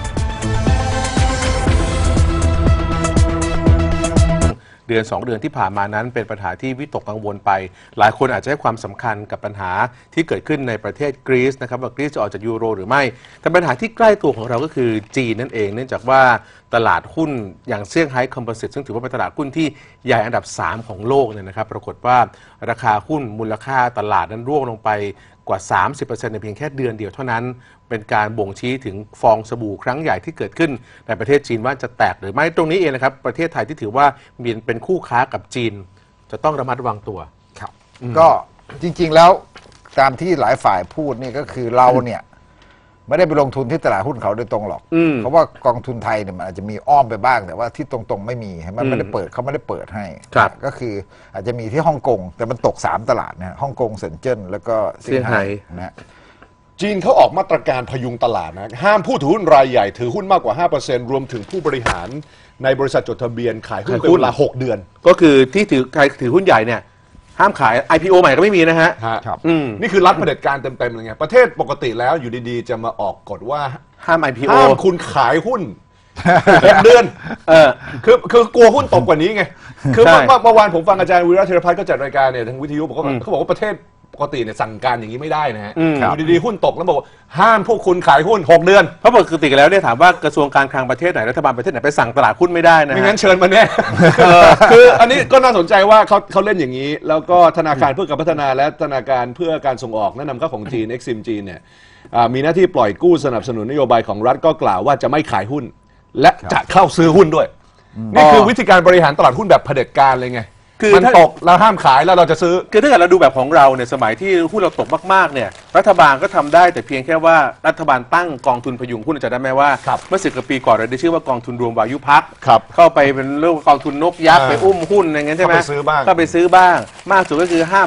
เดือนสองเดือนที่ผ่านมานั้นเป็นปัญหาที่วิตกกังวลไปหลายคนอาจจะให้ความสำคัญกับปัญหาที่เกิดขึ้นในประเทศกรีซนะครับว่ากรีซจะออกจากยูโรหรือไม่แต่ปัญหาที่ใกล้ตัวของเราก็คือจีนนั่นเองเนื่องจากว่าตลาดหุ้นอย่างเซี่ยงไฮ้คอมโพสิตซึ่งถือว่าเป็นตลาดหุ้นที่ใหญ่อันดับสามของโลกเนี่ยนะครับปรากฏว่าราคาหุ้นมูลค่าตลาดนั้นร่วงลงไปกว่า สามสิบเปอร์เซ็นต์ ในเพียงแค่เดือนเดียวเท่านั้นเป็นการบ่งชี้ถึงฟองสบู่ครั้งใหญ่ที่เกิดขึ้นในประเทศจีนว่าจะแตกหรือไม่ตรงนี้เองนะครับประเทศไทยที่ถือว่ามีเป็นคู่ค้ากับจีนจะต้องระมัดระวังตัวครับก็จริงๆแล้วตามที่หลายฝ่ายพูดนี่ก็คือเราเนี่ยไม่ได้ไปลงทุนที่ตลาดหุ้นเขาโดยตรงหรอกเพราะว่ากองทุนไทยเนี่ยมันอาจจะมีอ้อมไปบ้างแต่ว่าที่ตรงๆไม่มีมันไม่ได้เปิดเขาไม่ได้เปิดให้ก็คืออาจจะมีที่ฮ่องกงแต่มันตกสามตลาดนะฮ่องกงเซินเจิ้นแล้วก็เซี่ยงไฮ้นะจีนเขาออกมาตรการพยุงตลาดนะห้ามผู้ถือหุ้นรายใหญ่ถือหุ้นมากกว่า ห้าเปอร์เซ็นต์ รวมถึงผู้บริหารในบริษัทจดทะเบียนขายหุ้นเป็นเวลาหกเดือนก็คือที่ถือใครถือหุ้นใหญ่เนี่ยห้ามขาย ไอ พี โอ ใหม่ก็ไม่มีนะฮะครับนี่คือรัฐเผด็จการเต็มๆเลยไงประเทศปกติแล้วอยู่ดีๆจะมาออกกฎว่าห้าม ไอ พี โอห้ามคุณขายหุ้นหกเดือนเออคือคือกลัวหุ้นตกกว่านี้ไงคือเมื่อวานผมฟังอาจารย์วิรัต ธีรพัฒน์ก็จัดรายการเนี่ยทางวิทยุบอกว่าเขาบอกว่าประเทศปกติเนี่ยสั่งการอย่างนี้ไม่ได้นะฮะอยู่ดีๆหุ้นตกแล้วบอกว่าห้ามพวกคุณขายหุ้นหกเดือนเพราะปกติแล้วเนี่ยถามว่ากระทรวงการคลังประเทศไหนรัฐบาลประเทศไหนไปสั่งตลาดหุ้นไม่ได้นะไม่งั้นเชิญมาแน่คืออันนี้ก็น่าสนใจว่าเขาเขาเล่นอย่างนี้แล้วก็ธนาคารเพื่อการพัฒนาและธนาคารเพื่อการส่งออกแนะนำเข้าของจีน Exim จีนเนี่ยมีหน้าที่ปล่อยกู้สนับสนุนนโยบายของรัฐก็กล่าวว่าจะไม่ขายหุ้นและจะเข้าซื้อหุ้นด้วยนี่คือวิธีการบริหารตลาดหุ้นแบบเผด็จการเลยไงคือมันตกแล้วห้ามขายแล้วเราจะซื้อคือถ้าเกิดเราดูแบบของเราเนี่ยสมัยที่หุ้นเราตกมากๆเนี่ยรัฐบาลก็ทำได้แต่เพียงแค่ว่ารัฐบาลตั้งกองทุนพยุงหุ้นจะได้ไหมว่าเมื่อสิบกว่าปีก่อนเราได้ชื่อว่ากองทุนรวมวายุพักเข้าไปเป็นเรื่องกองทุนนกยักษ์ไปอุ้มหุ้นอะไรเงี้ยใช่ไหมเข้าไปซื้อบ้างเข้าไปซื้อบ้างมากสุดก็คือห้าม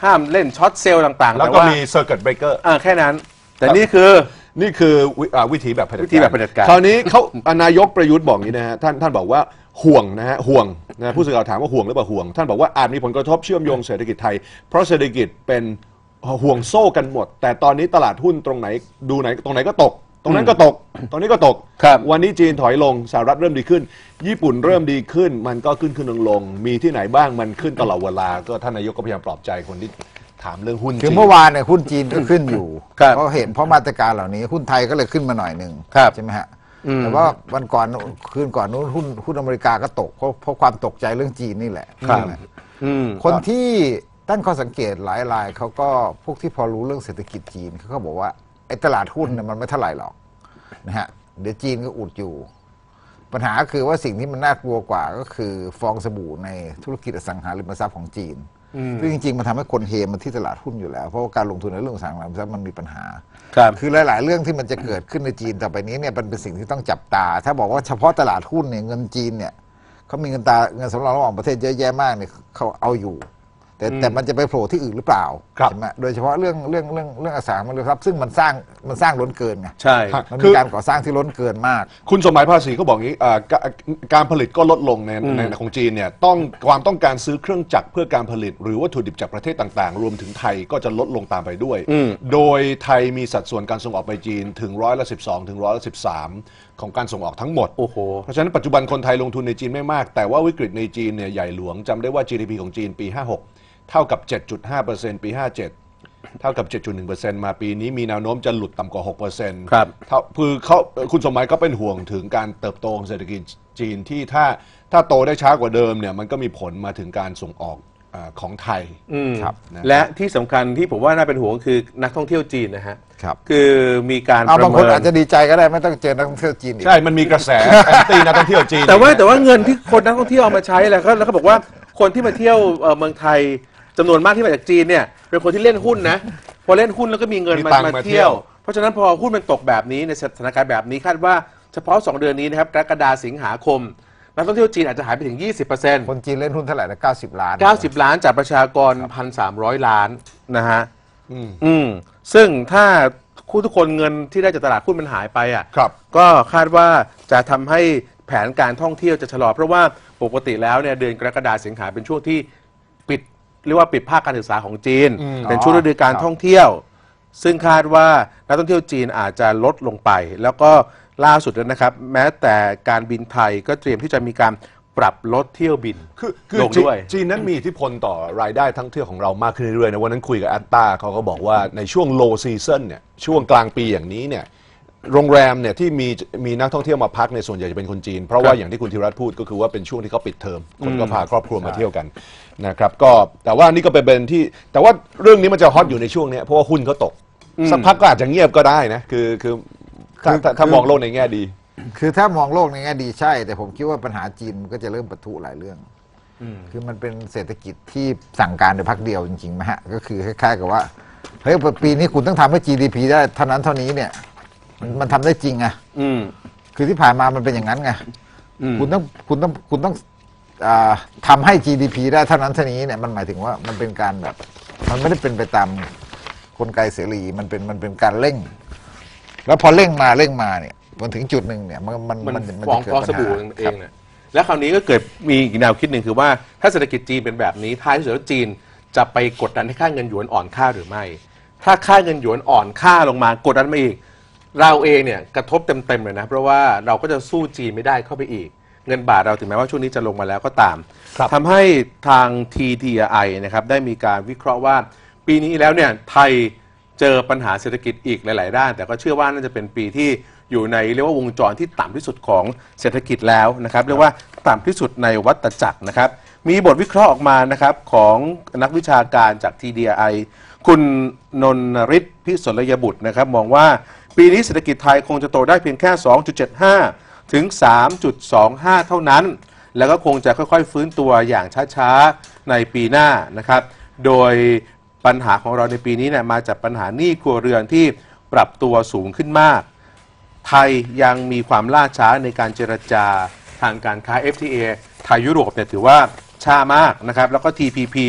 ห้ามเล่นช็อตเซลล์ต่างๆแล้วก็มีเซอร์กิตเบรกเกอร์อ่าแค่นั้น แต่นี่คือนี่คือวิอ่าวิธีแบบเผด็จการวิธีแบบเผด็จการคราวนี้เขานายกประยุทธ์บอกอย่างนี้นะฮะท่านท่านบอกว่าห่วงนะฮะห่วงนะผู้สื่อข่าวถามว่าห่วงหรือเปล่าห่วงท่านบอกว่าอาจมีผลกระทบเชื่อมโยงเศรษฐกิจไทยเพราะเศรษฐกิจเป็นห่วงโซ่กันหมด แต่ตอนนี้ตลาดหุ้นตรงไหนดูไหนตรงไหนก็ตก ตรงนั้นก็ตก ตรงนี้ก็ตกครับวันนี้จีนถอยลงสหรัฐเริ่มดีขึ้น ญี่ปุ่นเริ่มดีขึ้น มันก็ขึ้นขึ้นลงลงมีที่ไหนบ้างมันขึ้นตลอดเวลาก็ท่านนายกก็พยายามปลอบใจคนที่ถามเรื่องหุ้นคือจีนเมื่อวานเนี่ยหุ้นจีนก็ขึ้นอยู่ครับเพราะเห็นเพราะมาตรการเหล่านี้หุ้นไทยก็เลยขึ้นมาหน่อยหนึ่งครับใช่ไหมฮะอืมแต่ว่าวันก่อนคืนก่อนนู้นหุ้นหุ้นอเมริกาก็ตกเพราะเพราะความตกใจเรื่องจีนนี่แหละครับใช่ไหมอืมคนที่ตั้งข้อสังเกตหลายรายเขาก็พวกที่พอรู้เรื่องเศรษฐกิจจีนเขาก็บอกว่าไอ้ตลาดหุ้นเนี่ยมันไม่เท่าไหร่หรอกนะฮะเดี๋ยวจีนก็อุดอยู่ ปัญหาคือว่าสิ่งที่มันน่ากลัวกว่าก็คือฟองสบู่ในธุรกิจอสังหาริมทรัพย์ของจีนซึ่งจริงๆมันทำให้คนเฮมาที่ตลาดหุ้นอยู่แล้วเพราะว่าการลงทุนในเรื่องอสังหาริมทรัพย์มันมีปัญหาครับคือหลาย ๆ เรื่องที่มันจะเกิดขึ้นในจีนต่อไปนี้เนี่ยมันเป็นสิ่งที่ต้องจับตา ถ้าบอกว่าเฉพาะตลาดหุ้นเนี่ยเงินจีนเนี่ยเขามีเงินตาเงินสำรองระหว่างประเทศเยอะแยะมากเนี่ยเขาเอาอยู่ แต่แต่มันจะไปโผล่ที่อื่นหรือเปล่าครับใช่ไหมโดยเฉพาะเรื่องเรื่องเรื่องเรื่องอสังหาริมทรัพย์ซึ่งมันสร้างมันสร้างล้นเกินไงใช่มันคืมีอการก่อสร้างที่ล้นเกินมากคุณสมหมายภาษีก็บอกงี้อ่าการการผลิตก็ลดลงในในในของจีนเนี่ยต้องความต้องการซื้อเครื่องจักรเพื่อการผลิต หรือวัตถุดิบจากประเทศต่างๆ รวมถึงไทยก็จะลดลงตามไปด้วยอืมโดยไทยมีสัดส่วนการส่งออกไปจีนถึงร้อยละสิบสองถึงร้อยละสิบสามของการส่งออกทั้งหมดโอ้โหเพราะฉะนั้นปัจจุบันคนไทยลงทุนในจีนไม่มาก แต่ว่าวิกฤตในจีนเนี่ยใหญ่หลวงจำได้ว่า จี ดี พี ของจีนปีห้าหกเท่ากับ เจ็ดจุดห้าเปอร์เซ็นต์ ปีห้าเจ็ดเท่ากับ เจ็ดจุดหนึ่งเปอร์เซ็นต์ มาปีนี้มีแนวโน้มจะหลุดต่ำกว่า หกเปอร์เซ็นต์ครับเท่าคือเขาคุณสมหมายก็เป็นห่วงถึงการเติบโตของเศรษฐกิจจีนที่ถ้าถ้าโตได้ช้ากว่าเดิมเนี่ยมันก็มีผลมาถึงการส่งออกอ่าของไทยอืมครับและที่สำคัญที่ผมว่าน่าเป็นห่วงคือนักท่องเที่ยวจีนนะฮะครับคือมีการเอาประบางคเมินนอาจจะดีใจก็ได้ไม่ต้องเจอนักท่องเที่ยวจีนอีกใช่มันมีกระแส แอนตี้นักท่องเที่ยวจีนแต่ว่าแต่ว่าเงินที่คนนักท่องเที่ยวเอามาใช้แหละแล้วเขาบอกว่าคนที่มาเที่ยวเอ่อเมืองไทยจำนวนมากที่มาจากจีนเนี่ยเป็นคนที่เล่นหุ้นนะพอเล่นหุ้นแล้วก็มีเงินมีมาตังค์มามาเที่เที่ยยว ว เพราะฉะนั้นพอหุ้นมันตกแบบนี้ในสถานการณ์แบบนี้คาดว่าเฉพาะสองเดือนนี้นะครับกรกฎาสิงหาคมนักท่องเที่ยวจีนอาจจะหายไปถึง ยี่สิบเปอร์เซ็นต์คนจีนเล่นหุ้นเท่าไหร่นะเก้าสิบล้านเก้าสิบล้านจากประชากร หนึ่งพันสามร้อย ล้านนะฮะอืมอืมซึ่งถ้าคู่ทุกคนเงินที่ได้จากตลาดหุ้นมันหายไปอ่ะครับก็คาดว่าจะทำให้แผนการท่องเที่ยวจะชะลอ เพราะว่าปกติแล้วเนี่ยเดือนกรกฎาคมสิงหาเป็นช่วงที่ปิดเรียกว่าปิดภาคการศึกษาของจีนอืมเป็นช่วงฤดูการท่องเที่ยว ซึ่งคาดว่านักท่องเที่ยวจีนอาจจะลดลงไป แล้วก็ล่าสุดนะครับ แม้แต่การบินไทยก็เตรียมที่จะมีการปรับลดเที่ยวบินคือคือลงจีนด้วยจีนนั้นมีอิทธิพลต่อรายได้ทั้งเที่ยวของเรามากขึ้นเรื่อยๆนะวันนั้นคุยกับแอตตาเขาก็บอกว่าในช่วง low season เนี่ยช่วงกลางปีอย่างนี้เนี่ยโรงแรมเนี่ยที่มีมีนักท่องเที่ยวมาพักในยส่วนใหญ่จะเป็นคนจีน เพราะว่าอย่างที่คุณธีรัตน์พูดก็คือว่าเป็นช่วงที่เขาปิดเทอมคนก็พาครอบครัวมาเที่ยวกันนะครับก็แต่ว่านี่ก็เป็นเป็นที่แต่ว่าเรื่องนี้มันจะฮอตอยู่ในช่วงเนี้ยเพราะว่าหุ้นเขาตกสักพักก็อาจจะเงียบก็ได้นะคือคือถ้าถ้าถ้ามองโลกในแง่ดีคือถ้ามองโลกในแง่ดีใช่ แต่ผมคิดว่าปัญหาจีนมันก็จะเริ่มปะทุหลายเรื่อง คือมันเป็นเศรษฐกิจที่สั่งการโดยพักเดียวจริงๆไหมฮะก็คือคล้ายๆกับว่าเฮ้ยปีนี้คุณต้องทำให้ จี ดี พี ได้เท่านั้นเท่านี้เนี่ยมันมันทำได้จริงไงอืมคือที่ผ่านมามันเป็นอย่างนั้นไงอืมคุณต้องคุณต้องคุณต้องอ่าทำให้ จี ดี พี ได้เท่านั้นเท่านี้เนี่ยมันหมายถึงว่ามันเป็นการแบบ มันไม่ได้เป็นไปตามกลไกเสรีมันเป็นมันเป็นการเร่ง แล้วพอเร่งมาเร่งมาเนี่ยมันถึงจุดหนึ่งเนี่ยมันมันมันมันฟองจะเกิดฟองปัญสบู่หาเอครังบเนี่ยแล้วคราวนี้ก็เกิดมีอีกแนวคิดหนึ่งคือว่าถ้าเศรษฐกิจจีนเป็นแบบนี้ท้ายที่สุดแล้วจีนจะไปกดดันให้ค่าเงินหยวนอ่อนค่าหรือไม่ ถ้าค่าเงินหยวนอ่อนค่าลงมากดดันมาอีก เราเองเนี่ยกระทบเต็มๆเลยนะเพราะว่าเราก็จะสู้จีนไม่ได้เข้าไปอีก เงินบาทเราถึงแม้ว่าช่วงนี้จะลงมาแล้วก็ตามครับทำให้ทาง ที ดี ไอ นะครับได้มีการวิเคราะห์ว่า ปีนี้แล้วเนี่ยไทยเจอปัญหาเศรษฐกิจอีกหลาย ๆ ด้าน แต่ก็เชื่อว่าน่าจะเป็นปีที่อยู่ในเรียกว่าวงจรที่ต่ำที่สุดของเศรษฐกิจแล้วนะครับเรียกว่าต่ำที่สุดในวัฏจักรนะครับมีบทวิเคราะห์ออกมานะครับของนักวิชาการจาก ที ดี ไอ คุณนนทฤทธิ์พิศลยบุตรนะครับมองว่าปีนี้เศรษฐกิจไทยคงจะโตได้เพียงแค่ สองจุดเจ็ดห้า ถึง สามจุดสองห้า เท่านั้น แล้วก็คงจะค่อย ๆ ฟื้นตัวอย่างช้า ๆ ในปีหน้านะครับโดยปัญหาของเราในปีนี้เนี่ยมาจากปัญหาหนี้ครัวเรือนที่ปรับตัวสูงขึ้นมาก ไทยยังมีความล่าช้าในการเจรจาทางการค้า เอฟ ที เอ ไทยยุโรปเนี่ยถือว่าช้ามากนะครับแล้วก็ ที พี พี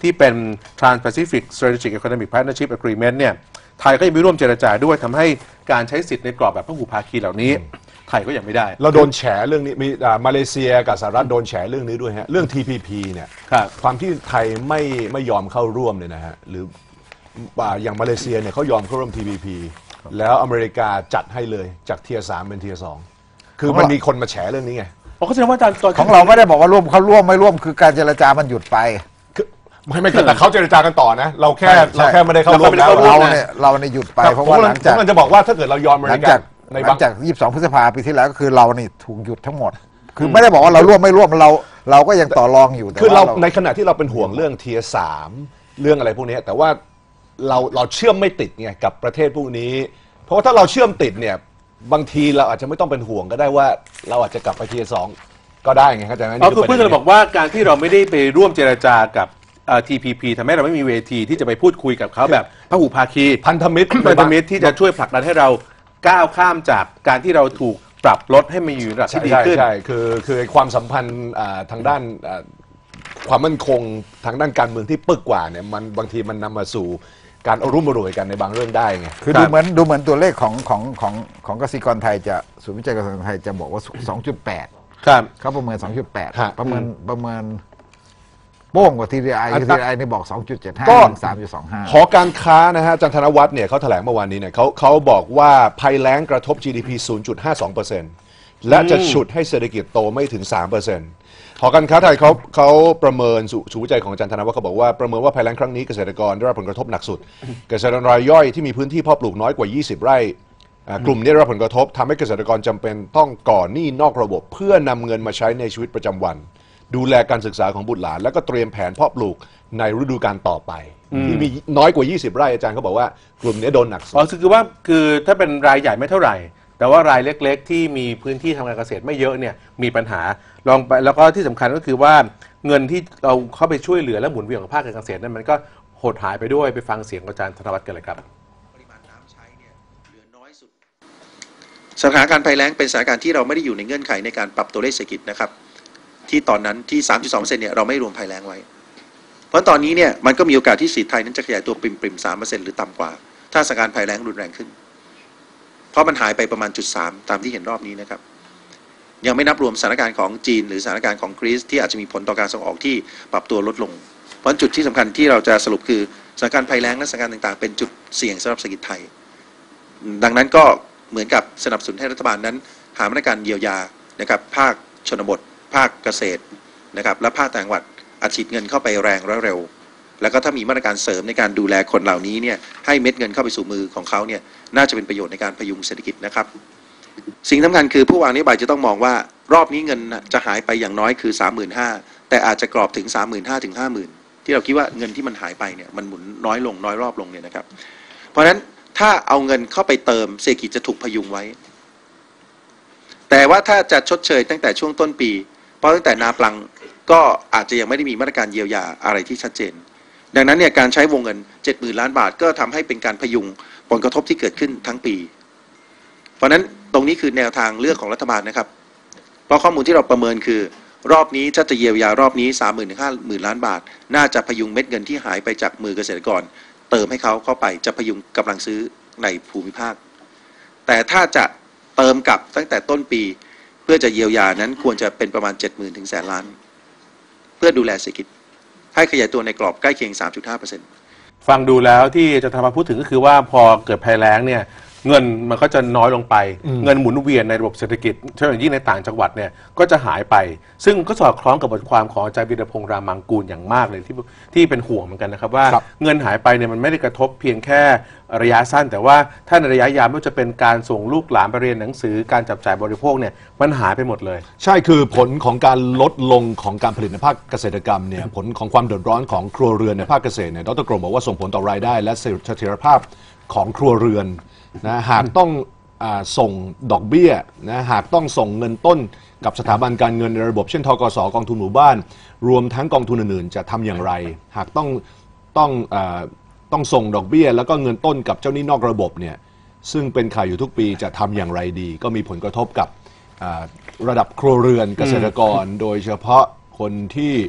ที่เป็น Trans-Pacific Strategic Economic Partnership Agreement เนี่ยไทยก็ยังไม่ร่วมเจรจาด้วยทำให้การใช้สิทธิ์ในกรอบแบบพหุภาคีเหล่านี้ไทยก็ยังไม่ได้เราโดนแฉเรื่องนี้มีมาเลเซียกับสหรัฐโดนแฉเรื่องนี้ด้วยฮะเรื่อง ที พี พี เนี่ยความที่ไทยไม่ไม่ยอมเข้าร่วมเนี่ยนะฮะหรืออย่างมาเลเซียเนี่ยเขายอมเข้าร่วม ที พี พี แล้วอเมริกาจัดให้เลยจากเทียร์สามเป็นเทียร์สองคือมันมีคนมาแฉเรื่องนี้ไงอ๋อก็แสดงว่าอาจารย์ของเราไม่ได้บอกว่าร่วมเขาร่วมไม่ร่วมคือการเจรจามันหยุดไปไม่ไม่แต่เขาเจรจากันต่อนะเราแค่เราแค่ไม่ได้เข้าร่วมแล้วเราเนี่ยเราเนี่ยหยุดไปเพราะว่าหลังจากมันจะบอกว่าถ้าเกิดเรายอมอเมริกาในหลังจากยี่สิบสองพฤษภาคมปีที่แล้วก็คือเรานี่ถูกหยุดทั้งหมดคือไม่ได้บอกว่าเราร่วมไม่ร่วมเราเราก็ยังต่อรองอยู่คือเราในขณะที่เราเป็นห่วงเรื่องเทียร์สามเรื่องอะไรพวกนี้แต่ว่าเราเราเชื่อมไม่ติดไงกับประเทศพวกนี้เพราะว่าถ้าเราเชื่อมติดเนี่ยบางทีเราอาจจะไม่ต้องเป็นห่วงก็ได้ว่าเราอาจจะกลับไปเทียร์สองก็ได้ไงเข้าใจไหมอ๋อคือเพื่อนเราบอกว่าการที่เราไม่ได้ไปร่วมเจรจากับที พี พี ทำให้เราไม่มีเวทีที่จะไปพูดคุยกับเขาแบบพหุภาคีพันธมิตรพันธมิตรที่จะช่วยผลักดันให้เราก้าวข้ามจากการที่เราถูกปรับลดให้มาอยู่ระดับที่ดีขึ้นใช่คือคือความสัมพันธ์ทางด้านความมั่นคงทางด้านการเมืองที่ปึกกว่าเนี่ยมันบางทีมันนำมาสู่การอรุ่มอร่วยกันในบางเรื่องได้ไงคือดูเหมือนดูเหมือนตัวเลขของของของของกสิกรไทยจะศูนย์วิจัยเกษตรไทยจะบอกว่า สองจุดแปดครับเขาประเมิน สองจุดแปด ประเมินประเมินโป้งกว่า ที ดี ไอ ที ดี ไอ นี่บอก สองจุดเจ็ดห้า ถึง สามจุดสองห้าหอการค้านะฮะจันทนวัฒน์เนี่ยเขาแถลงเมื่อวานนี้เนี่ยเขาเขาบอกว่าภัยแล้งกระทบ จี ดี พี ศูนย์จุดห้าสองเปอร์เซ็นต์ และจะฉุดให้เศรษฐกิจโตไม่ถึง สามเปอร์เซ็นต์ หอการค้าไทยเขาเขาประเมินศูนย์วิจัยของจันทนวัฒน์เขาบอกว่าประเมินว่าภัยแล้งครั้งนี้เกษตรกรได้รับผลกระทบหนักสุดเกษตรกรรายย่อยที่มีพื้นที่เพาะปลูกน้อยกว่ายี่สิบไร่กลุ่มนี้ได้รับผลกระทบทำให้เกษตรกรจำเป็นต้องก่อหนี้นอกระบบเพื่อนำเงินมาใช้ในชีวิตประจำวันดูแลการศึกษาของบุตรหลานแล้วก็เตรียมแผนเพาะปลูกในฤดูกาลต่อไปที่มีน้อยกว่ายี่สิบไร่อาจารย์เขาบอกว่ากลุ่มนี้โดนหนักสุดอ๋อคือว่าคือถ้าเป็นรายใหญ่ไม่เท่าไหร่แต่ว่ารายเล็กๆที่มีพื้นที่ทำการเกษตรไม่เยอะเนี่ยมีปัญหาลองไปแล้วก็ที่สำคัญก็คือว่าเงินที่เราเข้าไปช่วยเหลือและหมุนเวียนของภาคการเกษตรนั้นมันก็หดหายไปด้วยไปฟังเสียงอาจารย์ธนวัฒน์กันเลยครับปริมาณน้ำใช้เนี่ยเหลือน้อยสุดสถานการณ์ภัยแล้งเป็นสถานการณ์ที่เราไม่ได้อยู่ในเงื่อนไขในการปรับตัวเลขเศรษฐกิจนะครับที่ตอนนั้นที่ สามจุดสองเปอร์เซ็นต์ เนี่ยเราไม่รวมภัยแล้งไว้เพราะตอนนี้เนี่ยมันก็มีโอกาสที่เศรษฐกิจไทยนั้นจะขยายตัวปริมๆ สามเปอร์เซ็นต์ หรือต่ำกว่าถ้าสถานการณ์ภัยแล้งรุนแรงขึ้นเพราะมันหายไปประมาณ จุดสาม ตามที่เห็นรอบนี้นะครับยังไม่นับรวมสถานการณ์ของจีนหรือสถานการณ์ของกรีซที่อาจจะมีผลต่อการส่งออกที่ปรับตัวลดลงเพราะจุดที่สำคัญที่เราจะสรุปคือสถานการณ์ภัยแล้งและสถานการณ์ต่างๆเป็นจุดเสี่ยงสำหรับเศรษฐกิจไทยดังนั้นก็เหมือนกับสนับสนุนให้รัฐบาลนั้นหามาตรการเยียวยานะครับภาคชนบทภาคเกษตรนะครับและภาคต่างจังหวัดอัดฉีดเงินเข้าไปแรงและเร็วแล้วก็ถ้ามีมาตรการเสริมในการดูแลคนเหล่านี้เนี่ยให้เม็ดเงินเข้าไปสู่มือของเขาเนี่ยน่าจะเป็นประโยชน์ในการพยุงเศรษฐกิจนะครับสิ่งสำคัญคือผู้วางนโยบายจะต้องมองว่ารอบนี้เงินจะหายไปอย่างน้อยคือ สามหมื่นห้าพัน แต่อาจจะกรอบถึง สามหมื่นห้าพัน ถึง ห้าหมื่น ที่เราคิดว่าเงินที่มันหายไปเนี่ยมันหมุนน้อยลงน้อยรอบลงเนี่ยนะครับเพราะฉะนั้นถ้าเอาเงินเข้าไปเติมเศรษฐกิจจะถูกพยุงไว้แต่ว่าถ้าจะชดเชยตั้งแต่ช่วงต้นปีเพราะตั้งแต่นาปลังก็อาจจะยังไม่ได้มีมาตรการเยียวยาอะไรที่ชัดเจนดังนั้นเนี่ยการใช้วงเงิน เจ็ดหมื่น ล้านบาทก็ทำให้เป็นการพยุงผลกระทบที่เกิดขึ้นทั้งปีเพราะนั้นตรงนี้คือแนวทางเลือกของรัฐบาลนะครับเพราะข้อมูลที่เราประเมินคือรอบนี้ถ้าจะเยียวยารอบนี้ สามหมื่น ถึง ห้าหมื่น ล้านบาทน่าจะพยุงเม็ดเงินที่หายไปจากมือเกษตรกรเติมให้เขาเข้าไปจะพยุงกำลังซื้อในภูมิภาคแต่ถ้าจะเติมกลับตั้งแต่ต้นปีเพื่อจะเยียวยานั้นควรจะเป็นประมาณ เจ็ดหมื่น ถึงแสนล้านเพื่อดูแลเศรษฐกิจให้ขยายตัวในกรอบใกล้เคียง สามจุดห้าเปอร์เซ็นต์ฟังดูแล้วที่จะทำมาพูดถึงก็คือว่าพอเกิดภัยแล้งเนี่ยเงินมันก็จะน้อยลงไปเงินหมุนเวียนในระบบเศรษฐกิจเช่นอย่างยิ่งในต่างจังหวัดเนี่ยก็จะหายไปซึ่งก็สอดคล้องกับบทความของอาจารย์วีรพงษ์รามังกูลอย่างมากเลยที่ที่เป็นห่วงเหมือนกันนะครับว่าเงินหายไปเนี่ยมันไม่ได้กระทบเพียงแค่ระยะสั้นแต่ว่าถ้าในระยะยาวไม่ว่าจะเป็นการส่งลูกหลานไปเรียนหนังสือการจับจ่ายบริโภคเนี่ยมันหายไปหมดเลยใช่คือผลของการลดลงของการผลิตในภาคเกษตรกรรมเนี่ยผลของความเดือดร้อนของครัวเรือนในภาคเกษตรเนี่ยดร.กรมบอกว่าส่งผลต่อรายได้และเสถียรภาพของครัวเรือนนะหากต้องส่งดอกเบี้ยนะหากต้องส่งเงินต้นกับสถาบันการเงินในระบบเช่นธกส.กองทุนหมู่บ้านรวมทั้งกองทุนอื่นๆจะทำอย่างไรหากต้องต้องต้องส่งดอกเบี้ยแล้วก็เงินต้นกับเจ้าหนี้นอกระบบเนี่ยซึ่งเป็นข่าวอยู่ทุกปีจะทำอย่างไรดีก็มีผลกระทบกับระดับครัวเรือนเกษตรกรโดยเฉพาะคนที่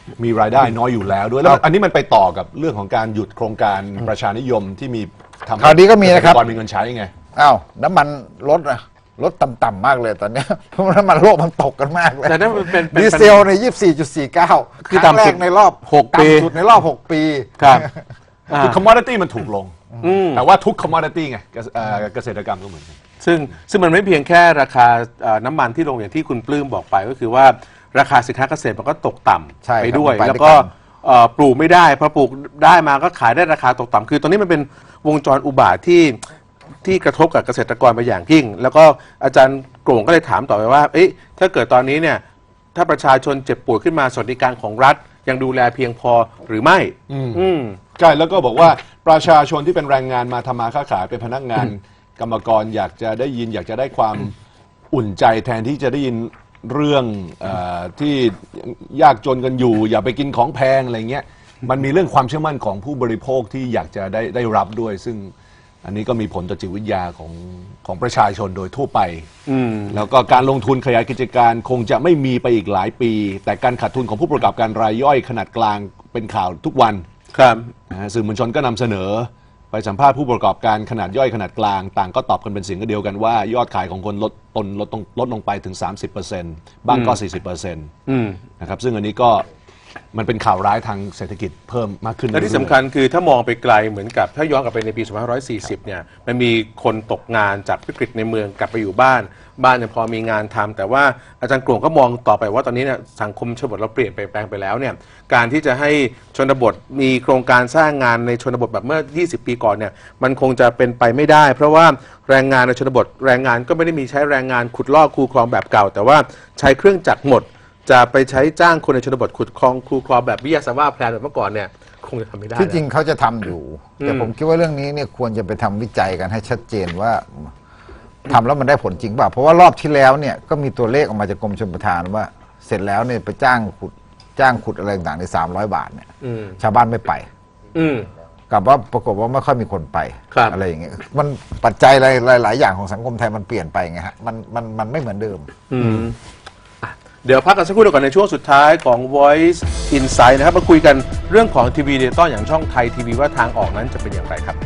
มีรายได้น้อยอยู่แล้วด้วยแล้วอันนี้มันไปต่อกับเรื่องของการหยุดโครงการประชานิยมที่มีทำคราวนี้ก็มีนะครับก่อนมีเงินใช้ไงอ้าวน้ำมันลดนะลดต่ำๆมากเลยตอนเนี้ยเพราะน้ำมันโลกมันตกกันมากเลยแต่นั่นมันเป็นเป็นดีเซลในยี่สิบสี่จุดสี่เก้าคือครั้งแรต่ำสุกดในรอบหกปีต่ำสุดในรอบหกปีครับอ่าคือ commodity มันถูกลงอืมแต่ว่าทุก commodity ไงเกษเอ่อเกษตรกรรมก็เหมือนกันซึ่งซึ่งมันไม่เพียงแค่ราคาเอ่อน้ำมันที่ลงอย่างที่คุณปลื้มบอกไปก็คือว่าราคาสินค้าเกษตรมันก็ตกต่ใช่ำครับไปด้วยมันไปด้วยแล้วก็กันเอ่อปลูกไม่ได้พอปลูกได้มาก็ขายได้ราคาตกต่ำคือตอนนี้มันเป็นวงจรอุบาทที่ที่กระทบกับเกษตรกรไปอย่างยิ่ง แล้วก็อาจารย์โกร่งก็เลยถามต่อไปว่าเอ๊ะถ้าเกิดตอนนี้เนี่ยถ้าประชาชนเจ็บป่วยขึ้นมาสวัสดิการของรัฐยังดูแลเพียงพอหรือไม่อืมอืมใช่แล้วก็บอกว่าประชาชนที่เป็นแรงงานมาทำมาค้าขายเป็นพนักงานกรรมกรอยากจะได้ยิน อยากจะได้ความอุ่นใจแทนที่จะได้ยินเรื่องเออที่ยากจนกันอยู่ อย่าไปกินของแพงอะไรเงี้ยมันมีเรื่องความเชื่อมั่นของผู้บริโภคที่อยากจะได้ได้รับด้วย ซึ่งอันนี้ก็มีผลต่อจิตวิทยาของของประชาชนโดยทั่วไปอืมแล้วก็การลงทุนขยายกิจการคงจะไม่มีไปอีกหลายปี แต่การขาดทุนของผู้ประกอบการรายย่อยขนาดกลางเป็นข่าวทุกวันครับนะฮะสื่อมวลชนก็นำเสนอไปสัมภาษณ์ผู้ประกอบการขนาดย่อยขนาดกลางต่างก็ตอบกันเป็นเสียงเดียวกันว่ายอดขายของคนลดตนลดลงลดลงไปถึง สามสิบเปอร์เซ็นต์ บ้างก็ สี่สิบเปอร์เซ็นต์อืมนะครับซึ่งอันนี้ก็มันเป็นข่าวร้ายทางเศรษฐกิจเพิ่มมากขึ้นและที่เรื่อยๆสำคัญคือถ้ามองไปไกลเหมือนกับถ้าย้อนกลับไปในปี สองพันห้าร้อยสี่สิบ เนี่ยมันมีคนตกงานจากวิกฤตในเมืองกลับไปอยู่บ้าน บ้านยังพอมีงานทำแต่ว่าอาจารย์กลวงก็มองต่อไปว่าตอนนี้เนี่ยสังคมชนบทเราเปลี่ยนไปแปลงไปแล้วเนี่ยการที่จะให้ชนบทมีโครงการสร้างงานในชนบทแบบเมื่อ ยี่สิบ ปีก่อนเนี่ยมันคงจะเป็นไปไม่ได้ เพราะว่าแรงงานในชนบทแรงงานก็ไม่ได้มีใช้แรงงานขุดลอกคูคลองแบบเก่า แต่ว่าใช้เครื่องจักรหมดจะไปใช้จ้างคนในชนบทขุดคลองคูคลองแบบวิทยาศาสตร์ว่าแพลนแบบเมื่อก่อนเนี่ยคงจะทำไม่ได้ที่จริงเขาจะทำอยู่ แต่ผมคิดว่าเรื่องนี้เนี่ยควรจะไปทำวิจัยกันให้ชัดเจนว่าทำแล้วมันได้ผลจริงเปล่าเพราะว่ารอบที่แล้วเนี่ยก็มีตัวเลขออกมาจากกรมชลประทานว่า เสร็จแล้วเนี่ยไปจ้างขุดจ้างขุดอะไรต่างๆในสามร้อยบาทเนี่ยอืมชาวบ้านไม่ไปอืมกับว่าปรากฏว่าไม่ค่อยมีคนไปครับอะไรอย่างเงี้ยมันปัจจัยหลายหลายๆอย่างของสังคมไทยมันเปลี่ยนไปไงฮะมันมันมันไม่เหมือนเดิมอืมอ่ะเดี๋ยวพักกันสักครู่เดียวก่อนในช่วงสุดท้ายของ Voice Insight นะครับมาคุยกันเรื่องของทีวีดิจิตอลอย่างช่องไทยทีวีว่าทางออกนั้นจะเป็นอย่างไรครับ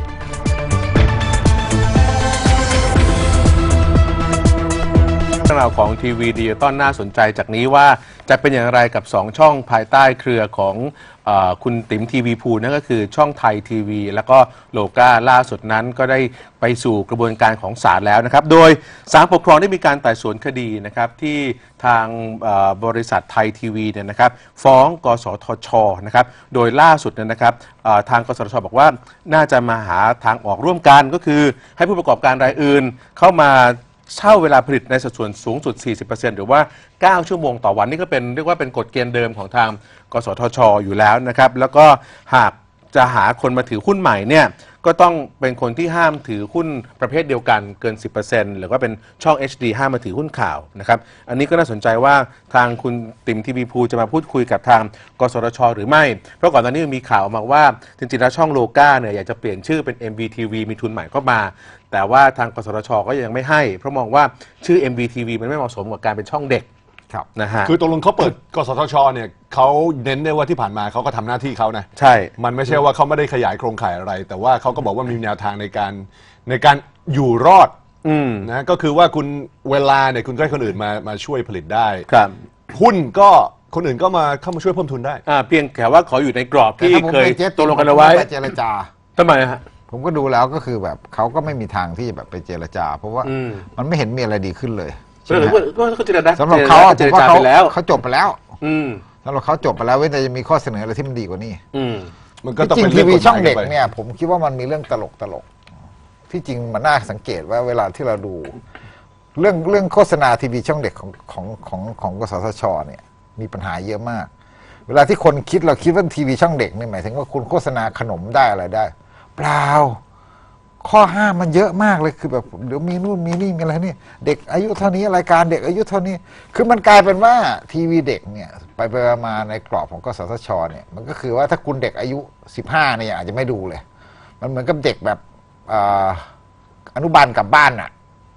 เรื่องราวของทีวีดิจิตอลน่าสนใจจากนี้ว่าจะเป็นอย่างไรกับสองช่องภายใต้เครือของเออคุณติ๋มทีวีพูนั่นก็คือช่องไทยทีวีแล้วก็โลก้าล่าสุดนั้นก็ได้ไปสู่กระบวนการของศาลแล้วนะครับโดยศาลปกครองได้มีการไต่สวนคดีนะครับที่ทางเอ่อบริษัทไทยทีวีเนี่ยนะครับฟ้องกสทชนะครับโดยล่าสุดเนี่ยนะครับเอ่อทางกสทชบอกว่าน่าจะมาหาทางออกร่วมกันก็คือให้ผู้ประกอบการรายอื่นเข้ามาเช่าเวลาผลิตในสัดส่วนสูงสุด สี่สิบเปอร์เซ็นต์ หรือว่า เก้า ชั่วโมงต่อวันนี่ก็เป็นเรียกว่าเป็นกฎเกณฑ์เดิมของทางกสทชอยู่แล้วนะครับแล้วก็หากจะหาคนมาถือหุ้นใหม่เนี่ยก็ต้องเป็นคนที่ห้ามถือหุ้นประเภทเดียวกันเกิน สิบเปอร์เซ็นต์ หรือว่าเป็นช่อง เอช ดี ห้ามมาถือหุ้นข่าวนะครับอันนี้ก็น่าสนใจว่าทางคุณติ๋มทีวีพูจะมาพูดคุยกับทางกสทชหรือไม่เพราะก่อนหน้านี้มีข่าวมาว่าจริงๆแล้วช่องโลก้าเนี่ยอยากจะเปลี่ยนชื่อเป็น เอ็ม วี ที วี มีทุนใหม่เข้ามาแต่ว่าทางกสทชก็ยังไม่ให้เพราะมองว่าชื่อ เอ็ม วี ที วี มันไม่เหมาะสมกับการเป็นช่องเด็กนะฮะคือตกลงเขาเปิดกสทชเนี่ยเขาเน้นได้ว่าที่ผ่านมาเขาก็ทำหน้าที่เขานะใช่มันไม่ใช่ว่าเขาไม่ได้ขยายโครงข่ายอะไร แต่ว่าเขาก็บอกว่ามีแนวทางในการในการอยู่รอดอืมนะก็คือว่าคุณเวลาเนี่ยคุณก็ให้คนอื่นมามาช่วยผลิตได้ครับหุ้นก็คนอื่นก็มาเข้ามาช่วยเพิ่มทุนได้อ่าเพียงแค่ว่าขออยู่ในกรอบแต่ที่ถ้าผมเคยเป็นเจ๊ตกลงกันเอาไว้ผมม่ปเจรจาทำไมฮะผมก็ดูแล้วก็คือแบบเขาก็ไม่มีทางที่จะแบบไปเจรจา เพราะว่าอืมมันไม่เห็นมีอะไรดีขึ้นเลยเออก็ก็เจรจาสำหรับเขาเจผมรว่าจาเขาไปแล้วเขาจบไปแล้วอืมสำหรับเขาจบไปแล้วเว้นแต่จะมีข้อเสนออะไรที่มันดีกว่านี้อืมมันก็ที่ต้องจริเป็งนทีเรื่องวีกฎหช่องมายเด็กไปเนี่ยผมคิดว่ามันมีเรื่องตลกตลกที่จริงมันน่าสังเกตว่าเวลาที่เราดู เรื่องเรื่องโฆษณาทีวีช่องเด็กของของของของกสทชเนี่ยมีปัญหาเยอะมาก เวลาที่คนคิดเราคิดว่าทีวีช่องเด็กนี่หมายถึงว่าคุณโฆษณาขนมได้อะไรได้เปล่าข้อห้ามมันเยอะมากเลยคือแบบเดี๋ยวมีนู่นมีนี่มีอะไรนี่เด็กอายุเท่านี้รายการเด็กอายุเท่านี้คือมันกลายเป็นว่าทีวีเด็กเนี่ยไปไปมาในกรอบของกสทชเนี่ยมันก็คือว่าถ้าคุณเด็กอายุสิบห้าเนี่ยอาจจะไม่ดูเลยมันเหมือนกับเด็กแบบอ่าอนุบาลกลับบ้านอ่ะ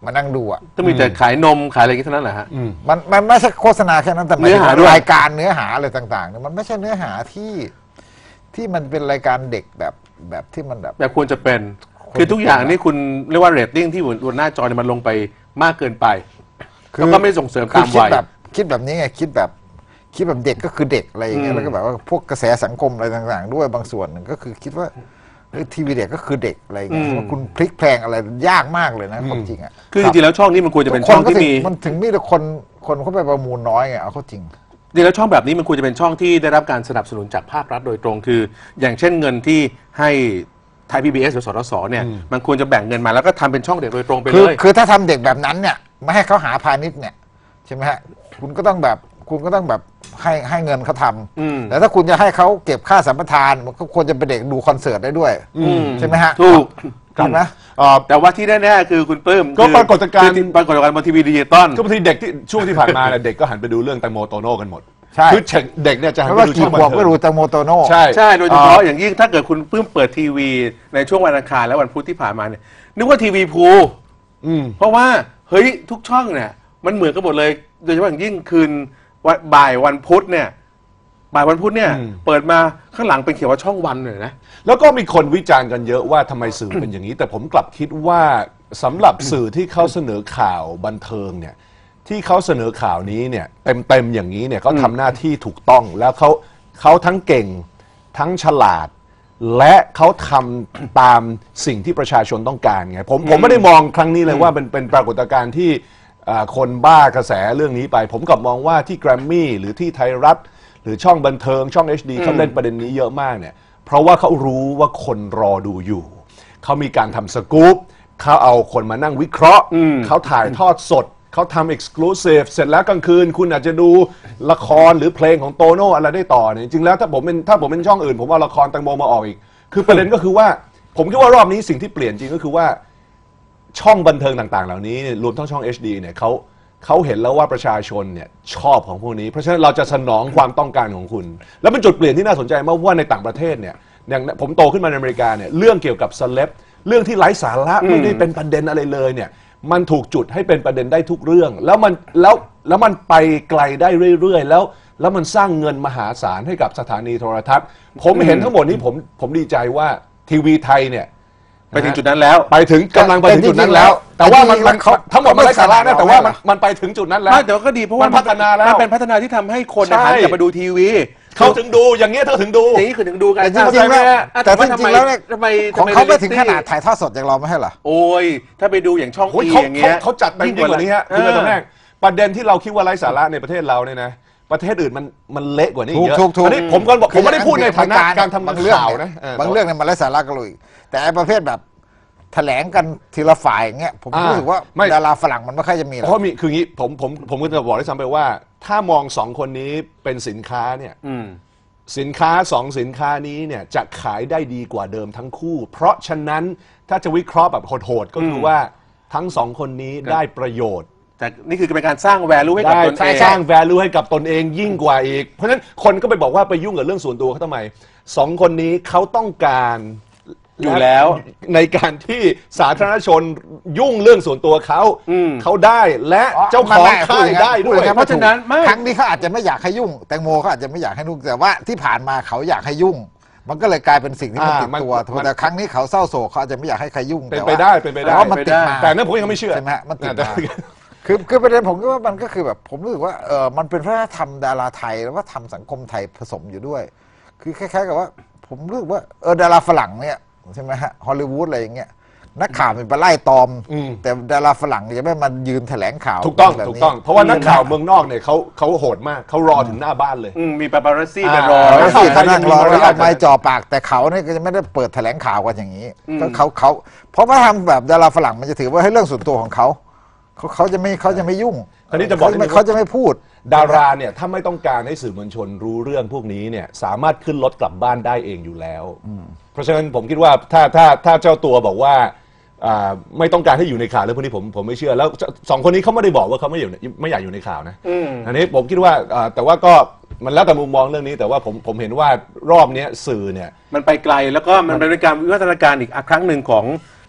มานั่งดูอ่ะต้องมีแต่ขายนมขายอะไรกันเท่านั้นแหละฮะมันมันไม่ใช่โฆษณาแค่นั้นแต่เนื้อหาด้วยรายการเนื้อหาอะไรต่างๆเนี่ยมันไม่ใช่เนื้อหาที่ที่มันเป็นรายการเด็กแบบแบบที่มันแบบแบบควรจะเป็นคือทุกอย่างนี่คุณเรียกว่าเรตติ้งที่บนหน้าจอเนี่ยมันลงไปมากเกินไปแล้วก็ไม่ส่งเสริมคือตามคิดวัยแบบคิดแบบนี้ไงคิดแบบคิดแบบเด็กก็คือเด็กอะไรอย่างเงี้อืยมแล้วก็แบบว่าพวกกระแสสังคมอะไรต่างๆ ด้วยบางส่วนหนึ่งก็คือคิดว่าเฮ้ยทีวีเด็กก็คือเด็กอะไรอย่างเงี้ยว่าคุณพลิกแพลงอะไรยากมากเลยนะความจริงอ่ะคือจริงๆแล้วช่องนี้มันควรจะเป็นทุกช่องก็ที่ถึมีมันถึงมีแต่คนคนเข้าไปประมูลน้อยไงเอาเข้าจริงจริงๆแล้วช่องแบบนี้มันควรจะเป็นช่องที่ได้รับการสนับสนุนจากภาครัฐโดยตรงคือ อย่างเช่นเงินที่ให้ไทย พี บี เอส หรือสทศเนี่ยมันควรจะแบ่งเงินมาแล้วก็ทำเป็นช่องเด็กโดยตรงไปคืเลอย คือถ้าทำเด็กแบบนั้นเนี่ยไม่ให้เขาหาพาณิชย์เนี่ยใช่ไหมฮะคุณก็ต้องแบบคุณก็ต้องแบบให้ให้เงินเขาทอืมำแต่ถ้าคุณจะให้เขาเก็บค่าสัมปทานมันก็ควรจะเป็นเด็กดูคอนเสิร์ตได้ด้วยอืมใช่ไหมฮะถูกถูกนะอ่าแต่ว่าที่แน่ๆคือคุณปลื้มก็คือปรากฏการณ์คือปรากฏการณ์บนทีวีดิจิตอลก็บางทีเด็กที่ช่วงที่ผ่านมาเนี่ยเด็กก็หันไปดูเรื่องแตงโมโตโน่กันหมดใช่คือเด็กเนี่ยจะหันไม่ไปว่าดูช่กี่องขบัวบนเทิก็งรู้แตงโมโตโน่ใช่ใช่โดยเฉพาะอย่างยิ่งถ้าเกิดคุณปลื้มเปิดทีวีในช่วงวันอังคารและวันพุธที่ผ่านมาเนี่ยนึกว่าทีวีพูอืมเพราะว่าเฮ้ยทุกช่องเนี่ยมันเหมือนกันหมดเลยโดยเฉพาะอย่างยิ่งคืนวันบ่ายวันพุธเนี่ยบ่ายวันพุธเนี่ยอืมเปิดมาข้างหลังเป็นเขียนว่าช่องวันเลยนะแล้วก็มีคนวิจารณ์กันเยอะว่าทำไมสื่อเป็นอย่างนี้ แต่ผมกลับคิดว่าสำหรับสื่อที่เขาเสนอข่าวบันเทิงเนี่ยที่เขาเสนอข่าวนี้เนี่ยเต็มๆอย่างนี้เนี่ยเขาทำหน้าที่ถูกต้องแล้วเขาเขาทั้งเก่งทั้งฉลาด และเขาทำตามสิ่งที่ประชาชนต้องการไงผมผมไม่ได้มองครั้งนี้เลยว่าเป็นเป็นปรากฏการณ์ที่อ่าคนบ้ากระแสเรื่องนี้ไป ผมกลับมองว่าที่แกรมมี่หรือที่ไทยรัฐหรือช่องบันเทิงช่อง เอช ดี เขาเล่นประเด็นนี้เยอะมากเนี่ยเพราะว่าเขารู้ว่าคนรอดูอยู่ เขามีการทำสกู๊ปเขาเอาคนมานั่งวิเคราะห์ เขาถ่ายทอดสด เขาทำเอ็กซ์คลูซีฟเสร็จแล้วกลางคืน คุณอาจจะดูละครหรือเพลงของโตโน่อะไรได้ต่อเนี่ยจริงๆแล้วถ้าผมเป็นถ้าผมเป็นช่องอื่น ผมเอาละครแตงโมมาออกอีก คือประเด็นก็คือว่า ผมคิดว่ารอบนี้สิ่งที่เปลี่ยนจริงก็คือว่า ช่องบันเทิงต่างๆ เหล่านี้เนี่ยรวมทั้งช่อง เอช ดี เนี่ยเขาเขาเห็นแล้วว่าประชาชนเนี่ยชอบของพวกนี้ เพราะฉะนั้นเราจะสนองความต้องการของคุณ แล้วเป็นจุดเปลี่ยนที่น่าสนใจมากว่าในต่างประเทศเนี่ยอย่างผมโตขึ้นมาในอเมริกาเนี่ยเรื่องเกี่ยวกับเซเลบเรื่องที่ไร้สาระไม่ได้เป็นประเด็นอะไรเลยเนี่ยมันถูกจุดให้เป็นประเด็นได้ทุกเรื่อง แล้วมันแล้วแล้วมันไปไกลได้เรื่อยๆแล้วแล้วมันสร้างเงินมหาศาลให้กับสถานีโทรทัศน์ ผมเห็นทั้งหมดนี้ผมผมดีใจว่าทีวีไทยเนี่ยไปถึงจุดนั้นแล้วไปถึงกำลังไปถึงจุดนั้นแล้ว แต่ว่ามันมันทั้งหมดมันไร้สาระนะแต่ว่ามันมันไปถึงจุดนั้นแล้วไม่แต่ว่าก็ดีเพราะว่ามันพัฒนาแล้วมันเป็นพัฒนาที่ทำให้คนใช่หันกลับมาดูทีวีเขาถึงดูอย่างเงี้ยเขาถึงดูอย่างนี้คือถึงดูกันแต่จริงๆแล้วอ่ะแต่ว่าจริงๆแล้วเนี่ยทำไมของทำเขาไม่รียลิตี้ถึงขนาดถ่ายทอดสดอย่างเราไม่ใช่เหรอโอ้ยถ้าไปดูอย่างช่องโอ้ยอีเขาอย่างเขาเงี้ยเขาจัดเต็มยิ่งกว่านี้ฮะคือตอนแรกประเด็นที่เราคิดว่าไร้สาระในประเทศเราเนี่ยนะประเทศอื่นมันมันเละกว่านี้เยอะถูกถูกถูกอันนี้ผมก็บอกผมไม่ได้พูดในฐานะการทำบางเรื่องข่าวเนี่ยนะเออบางเรื่องเนี่ยมันไร้สาระกันเลยแต่ไอ้ประเภทแบบแถลงกันทีละฝ่ายอย่างเงี้ยผมอ่ารู้สึกว่าไม่ดาราฝรั่งมันไม่ค่อยจะมีหรอกเพราะมีคืองี้ผมผมผมก็จะบอกได้ซ้ำไปว่า ถ้ามองสองคนนี้เป็นสินค้าเนี่ยอืมสินค้าสองสินค้านี้เนี่ยจะขายได้ดีกว่าเดิมทั้งคู่ เพราะฉะนั้นถ้าจะวิเคราะห์แบบโหดๆก็คือว่าทั้งสองคนนี้ได้ประโยชน์แต่นี่คือเป็นการสร้าง value ให้กับได้ตนเองสร้าง value ให้กับตนเองยิ่งกว่าอีก เพราะฉะนั้นคนก็ไปบอกว่าไปยุ่งกับเรื่องส่วนตัวเขาทำไมสองคนนี้เขาต้องการอยู่แล้วในการที่สาธารณชนยุ่งเรื่องส่วนตัวเขาอืมเขาได้และเจ้าของค่ายได้ด้วยเพราะฉะนั้นไม่ครั้งนี้เขาอาจจะไม่อยากให้ยุ่ง แตงโมเขาอาจจะไม่อยากให้ยุ่งแต่ว่าที่ผ่านมาเขาอยากให้ยุ่ง มันก็เลยกลายเป็นสิ่งที่มันอ่าติดตัวมันแต่ครั้งนี้เขาเศร้าโศกเขาอาจจะไม่อยากให้ใครยุ่งเป็นแต่ไปว่าได้เป็นไปได้แต่ว่ามันติดมาแต่นั่นผมยังไม่เชื่อใช่ไหมฮะมันติดแต่มาคือคือประเด็นผมก็ว่ามันก็คือแบบผมรู้สึกว่าเออมันเป็นวัฒนธรรมดาราไทยแล้วว่าทำสังคมไทยผสมอยู่ด้วย คือคล้ายๆกับว่า ผมรู้สึกว่าเออดาราฝรั่งเนี่ยใช่ไหมฮะฮอลลีวูดอะไรอย่างเงี้ยนักข่าวเป็นไปไล่ตอมอืมแต่ดาราฝรั่งจะไม่มายืนแถลงข่าวถูกต้องแบบนี้ถูกต้อง เพราะว่านักข่าวเมืองนอกเนี่ยเขาเขาโหดมากเขารอถึงหน้าบ้านเลยอืมมีปาปารัสซี่อ่าไปรอแล้วข่าวสิไทเขายนั่งรอยังมีแล้วมารยาทเอาไม้จ่อปากแต่เขาเนี่ยก็จะไม่ได้เปิดแถลงข่าวกันอย่างนี้อืมก็เขาเขาเพราะว่าทำแบบดาราฝรั่งมันจะถือว่าให้เรื่องส่วนตัวของเขาเขาเขาจะไม่เขาจะไม่ยุ่งคราวนี้จะบอกนิดนึงว่าเขาจะไม่พูดดาราเนี่ยถ้าไม่ต้องการให้สื่อมวลชนรู้เรื่องพวกนี้เนี่ยสามารถขึ้นรถกลับบ้านได้เองอยู่แล้ว เพราะฉะนั้นผมคิดว่าถ้าถ้าถ้าเจ้าตัวบอกว่าอ่าไม่ต้องการให้อยู่ในข่าวเรื่องพวกนี้ผมผมไม่เชื่อแล้วสองคนนี้เขาไม่ได้บอกว่าเขาไม่อยู่ในไม่อยากอยู่ในข่าวนะอืมอันนี้ผมคิดว่าอ่าแต่ว่าก็มันแล้วแต่มุมมองเรื่องนี้แต่ว่าผมผมเห็นว่ารอบเนี้ยสื่อเนี่ยมันไปไกลแล้วก็มันเป็นการวิวัฒนาการอีกครั้งหนึ่งของ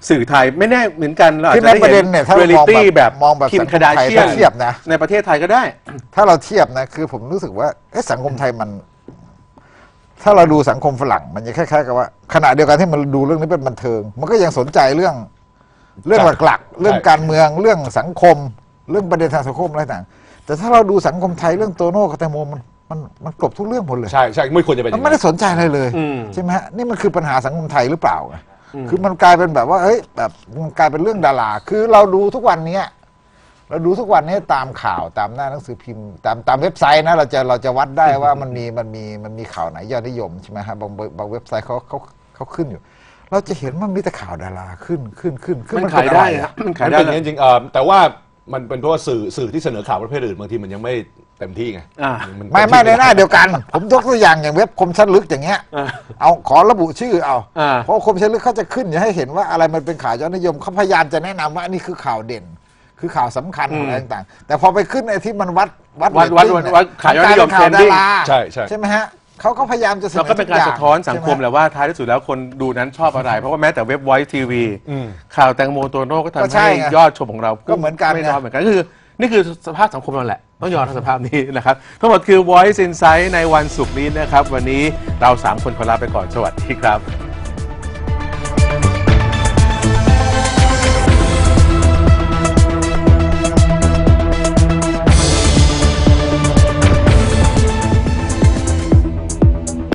สื่อไทยไม่แน่เหมือนกันเราอาจที่จะในได้ประเด็เห็นนเนี่ยถ้าเรียลิมองตี้แบบแบบมองแบบคิมสังคมคาดาไทยเชียนถ้าเทียบนะในประเทศไทยก็ได้ถ้าเราเทียบนะคือผมรู้สึกว่าเอ๊ะสังคมไทยมัน ถ้าเราดูสังคมฝรั่งมันจะคล้ายๆกับว่าขณะเดียวกันที่มันดูเรื่องนี้เป็นบันเทิง มันก็ยังสนใจเรื่อง เรื่องหลักๆเรื่องการเมืองเรื่องสังคม เรื่องประเด็นทางสังคมอะไรต่างแต่ถ้าเราดูสังคมไทยเรื่องโตโน่กับแตงโมมันมันมันกลบทุกเรื่องหมดเลยใช่ใช่ไม่ควรจะเป็นอมันย่างไม่นั้ได้นสนใจอะไรเลยอืมใช่ไหมฮะนี่มันคือปัญหาสังคมไทยหรือเปล่าไงคือมันกลายเป็นแบบว่าเฮ้ยแบบมันกลายเป็นเรื่องดาราคือเราดูทุกวันเนี้ยเราดูทุกวันนี้ตามข่าวตามหน้าหนังสือพิมพ์ตามตามเว็บไซต์นะเราจะเราจะวัดได้ว่ามันมีมันมีมันมีข่าวไหนยอดนิยมใช่ไหมฮะบางบางเว็บไซต์เขาเขาเขาขึ้นอยู่ เราจะเห็นมันมีแต่ข่าวดาราขึ้นขึ้นขึ้นขึ้นมันเป็ขายได้อะรครับอะมันขายมันได้เป็นอย่างนี้จริงๆเอ่อแต่ว่ามันเป็นเพราะว่าสื่อสื่อที่เสนอข่าวประเภทอื่นบางทีมันยังไม่เต็มที่ไงอ่านไม่ไม่ในหน้าเดียวกัน ผมยกตัวอย่างอย่างเว็บคมชัดลึกอย่างเงี้ยอ่าเอาขอระบุชื่อเอาอ่าเพราะคมชัดลึกเขาจะขึ้นอย่าให้เห็นว่าอะไรมันเป็นข่าวยอดนิยมเขาพยายามจะแนะนำว่านี่คือข่าวเด่น คือข่าวสำคัญอะไรต่างๆแต่พอไปขึ้นไอ้ที่มันวัดวัดวัดวัดเรตติ้งวัดข่าวยอดนิยมนกลาเป็นข่าวดา trending ราใช่ใช่ใช่ไหมฮะเขาก็พยายามจะเสนเราอก็เป็นการทุสะท้อนสังคมใช่ไหแหละว่าท้ายที่สุดแล้วคนดูนั้นชอบอะไร เพราะว่าแม้แต่เว็บ Voice ที วีอืมข่าวแตงโมโตโน่ก็ก็ทำใช่ให้ไงยอดชมของเราก็เหมือนกันไม่ไงน้อยเหมือนกันก็คือนี่คือสภาพสังคมเราแหละ ต้องยอมรับสภาพนี้นะครับ ทั้งหมดคือ Voice Insight ในวันศุกร์นี้นะครับ วันนี้เราสามคนขอลาไปก่อนสวัสดีครับ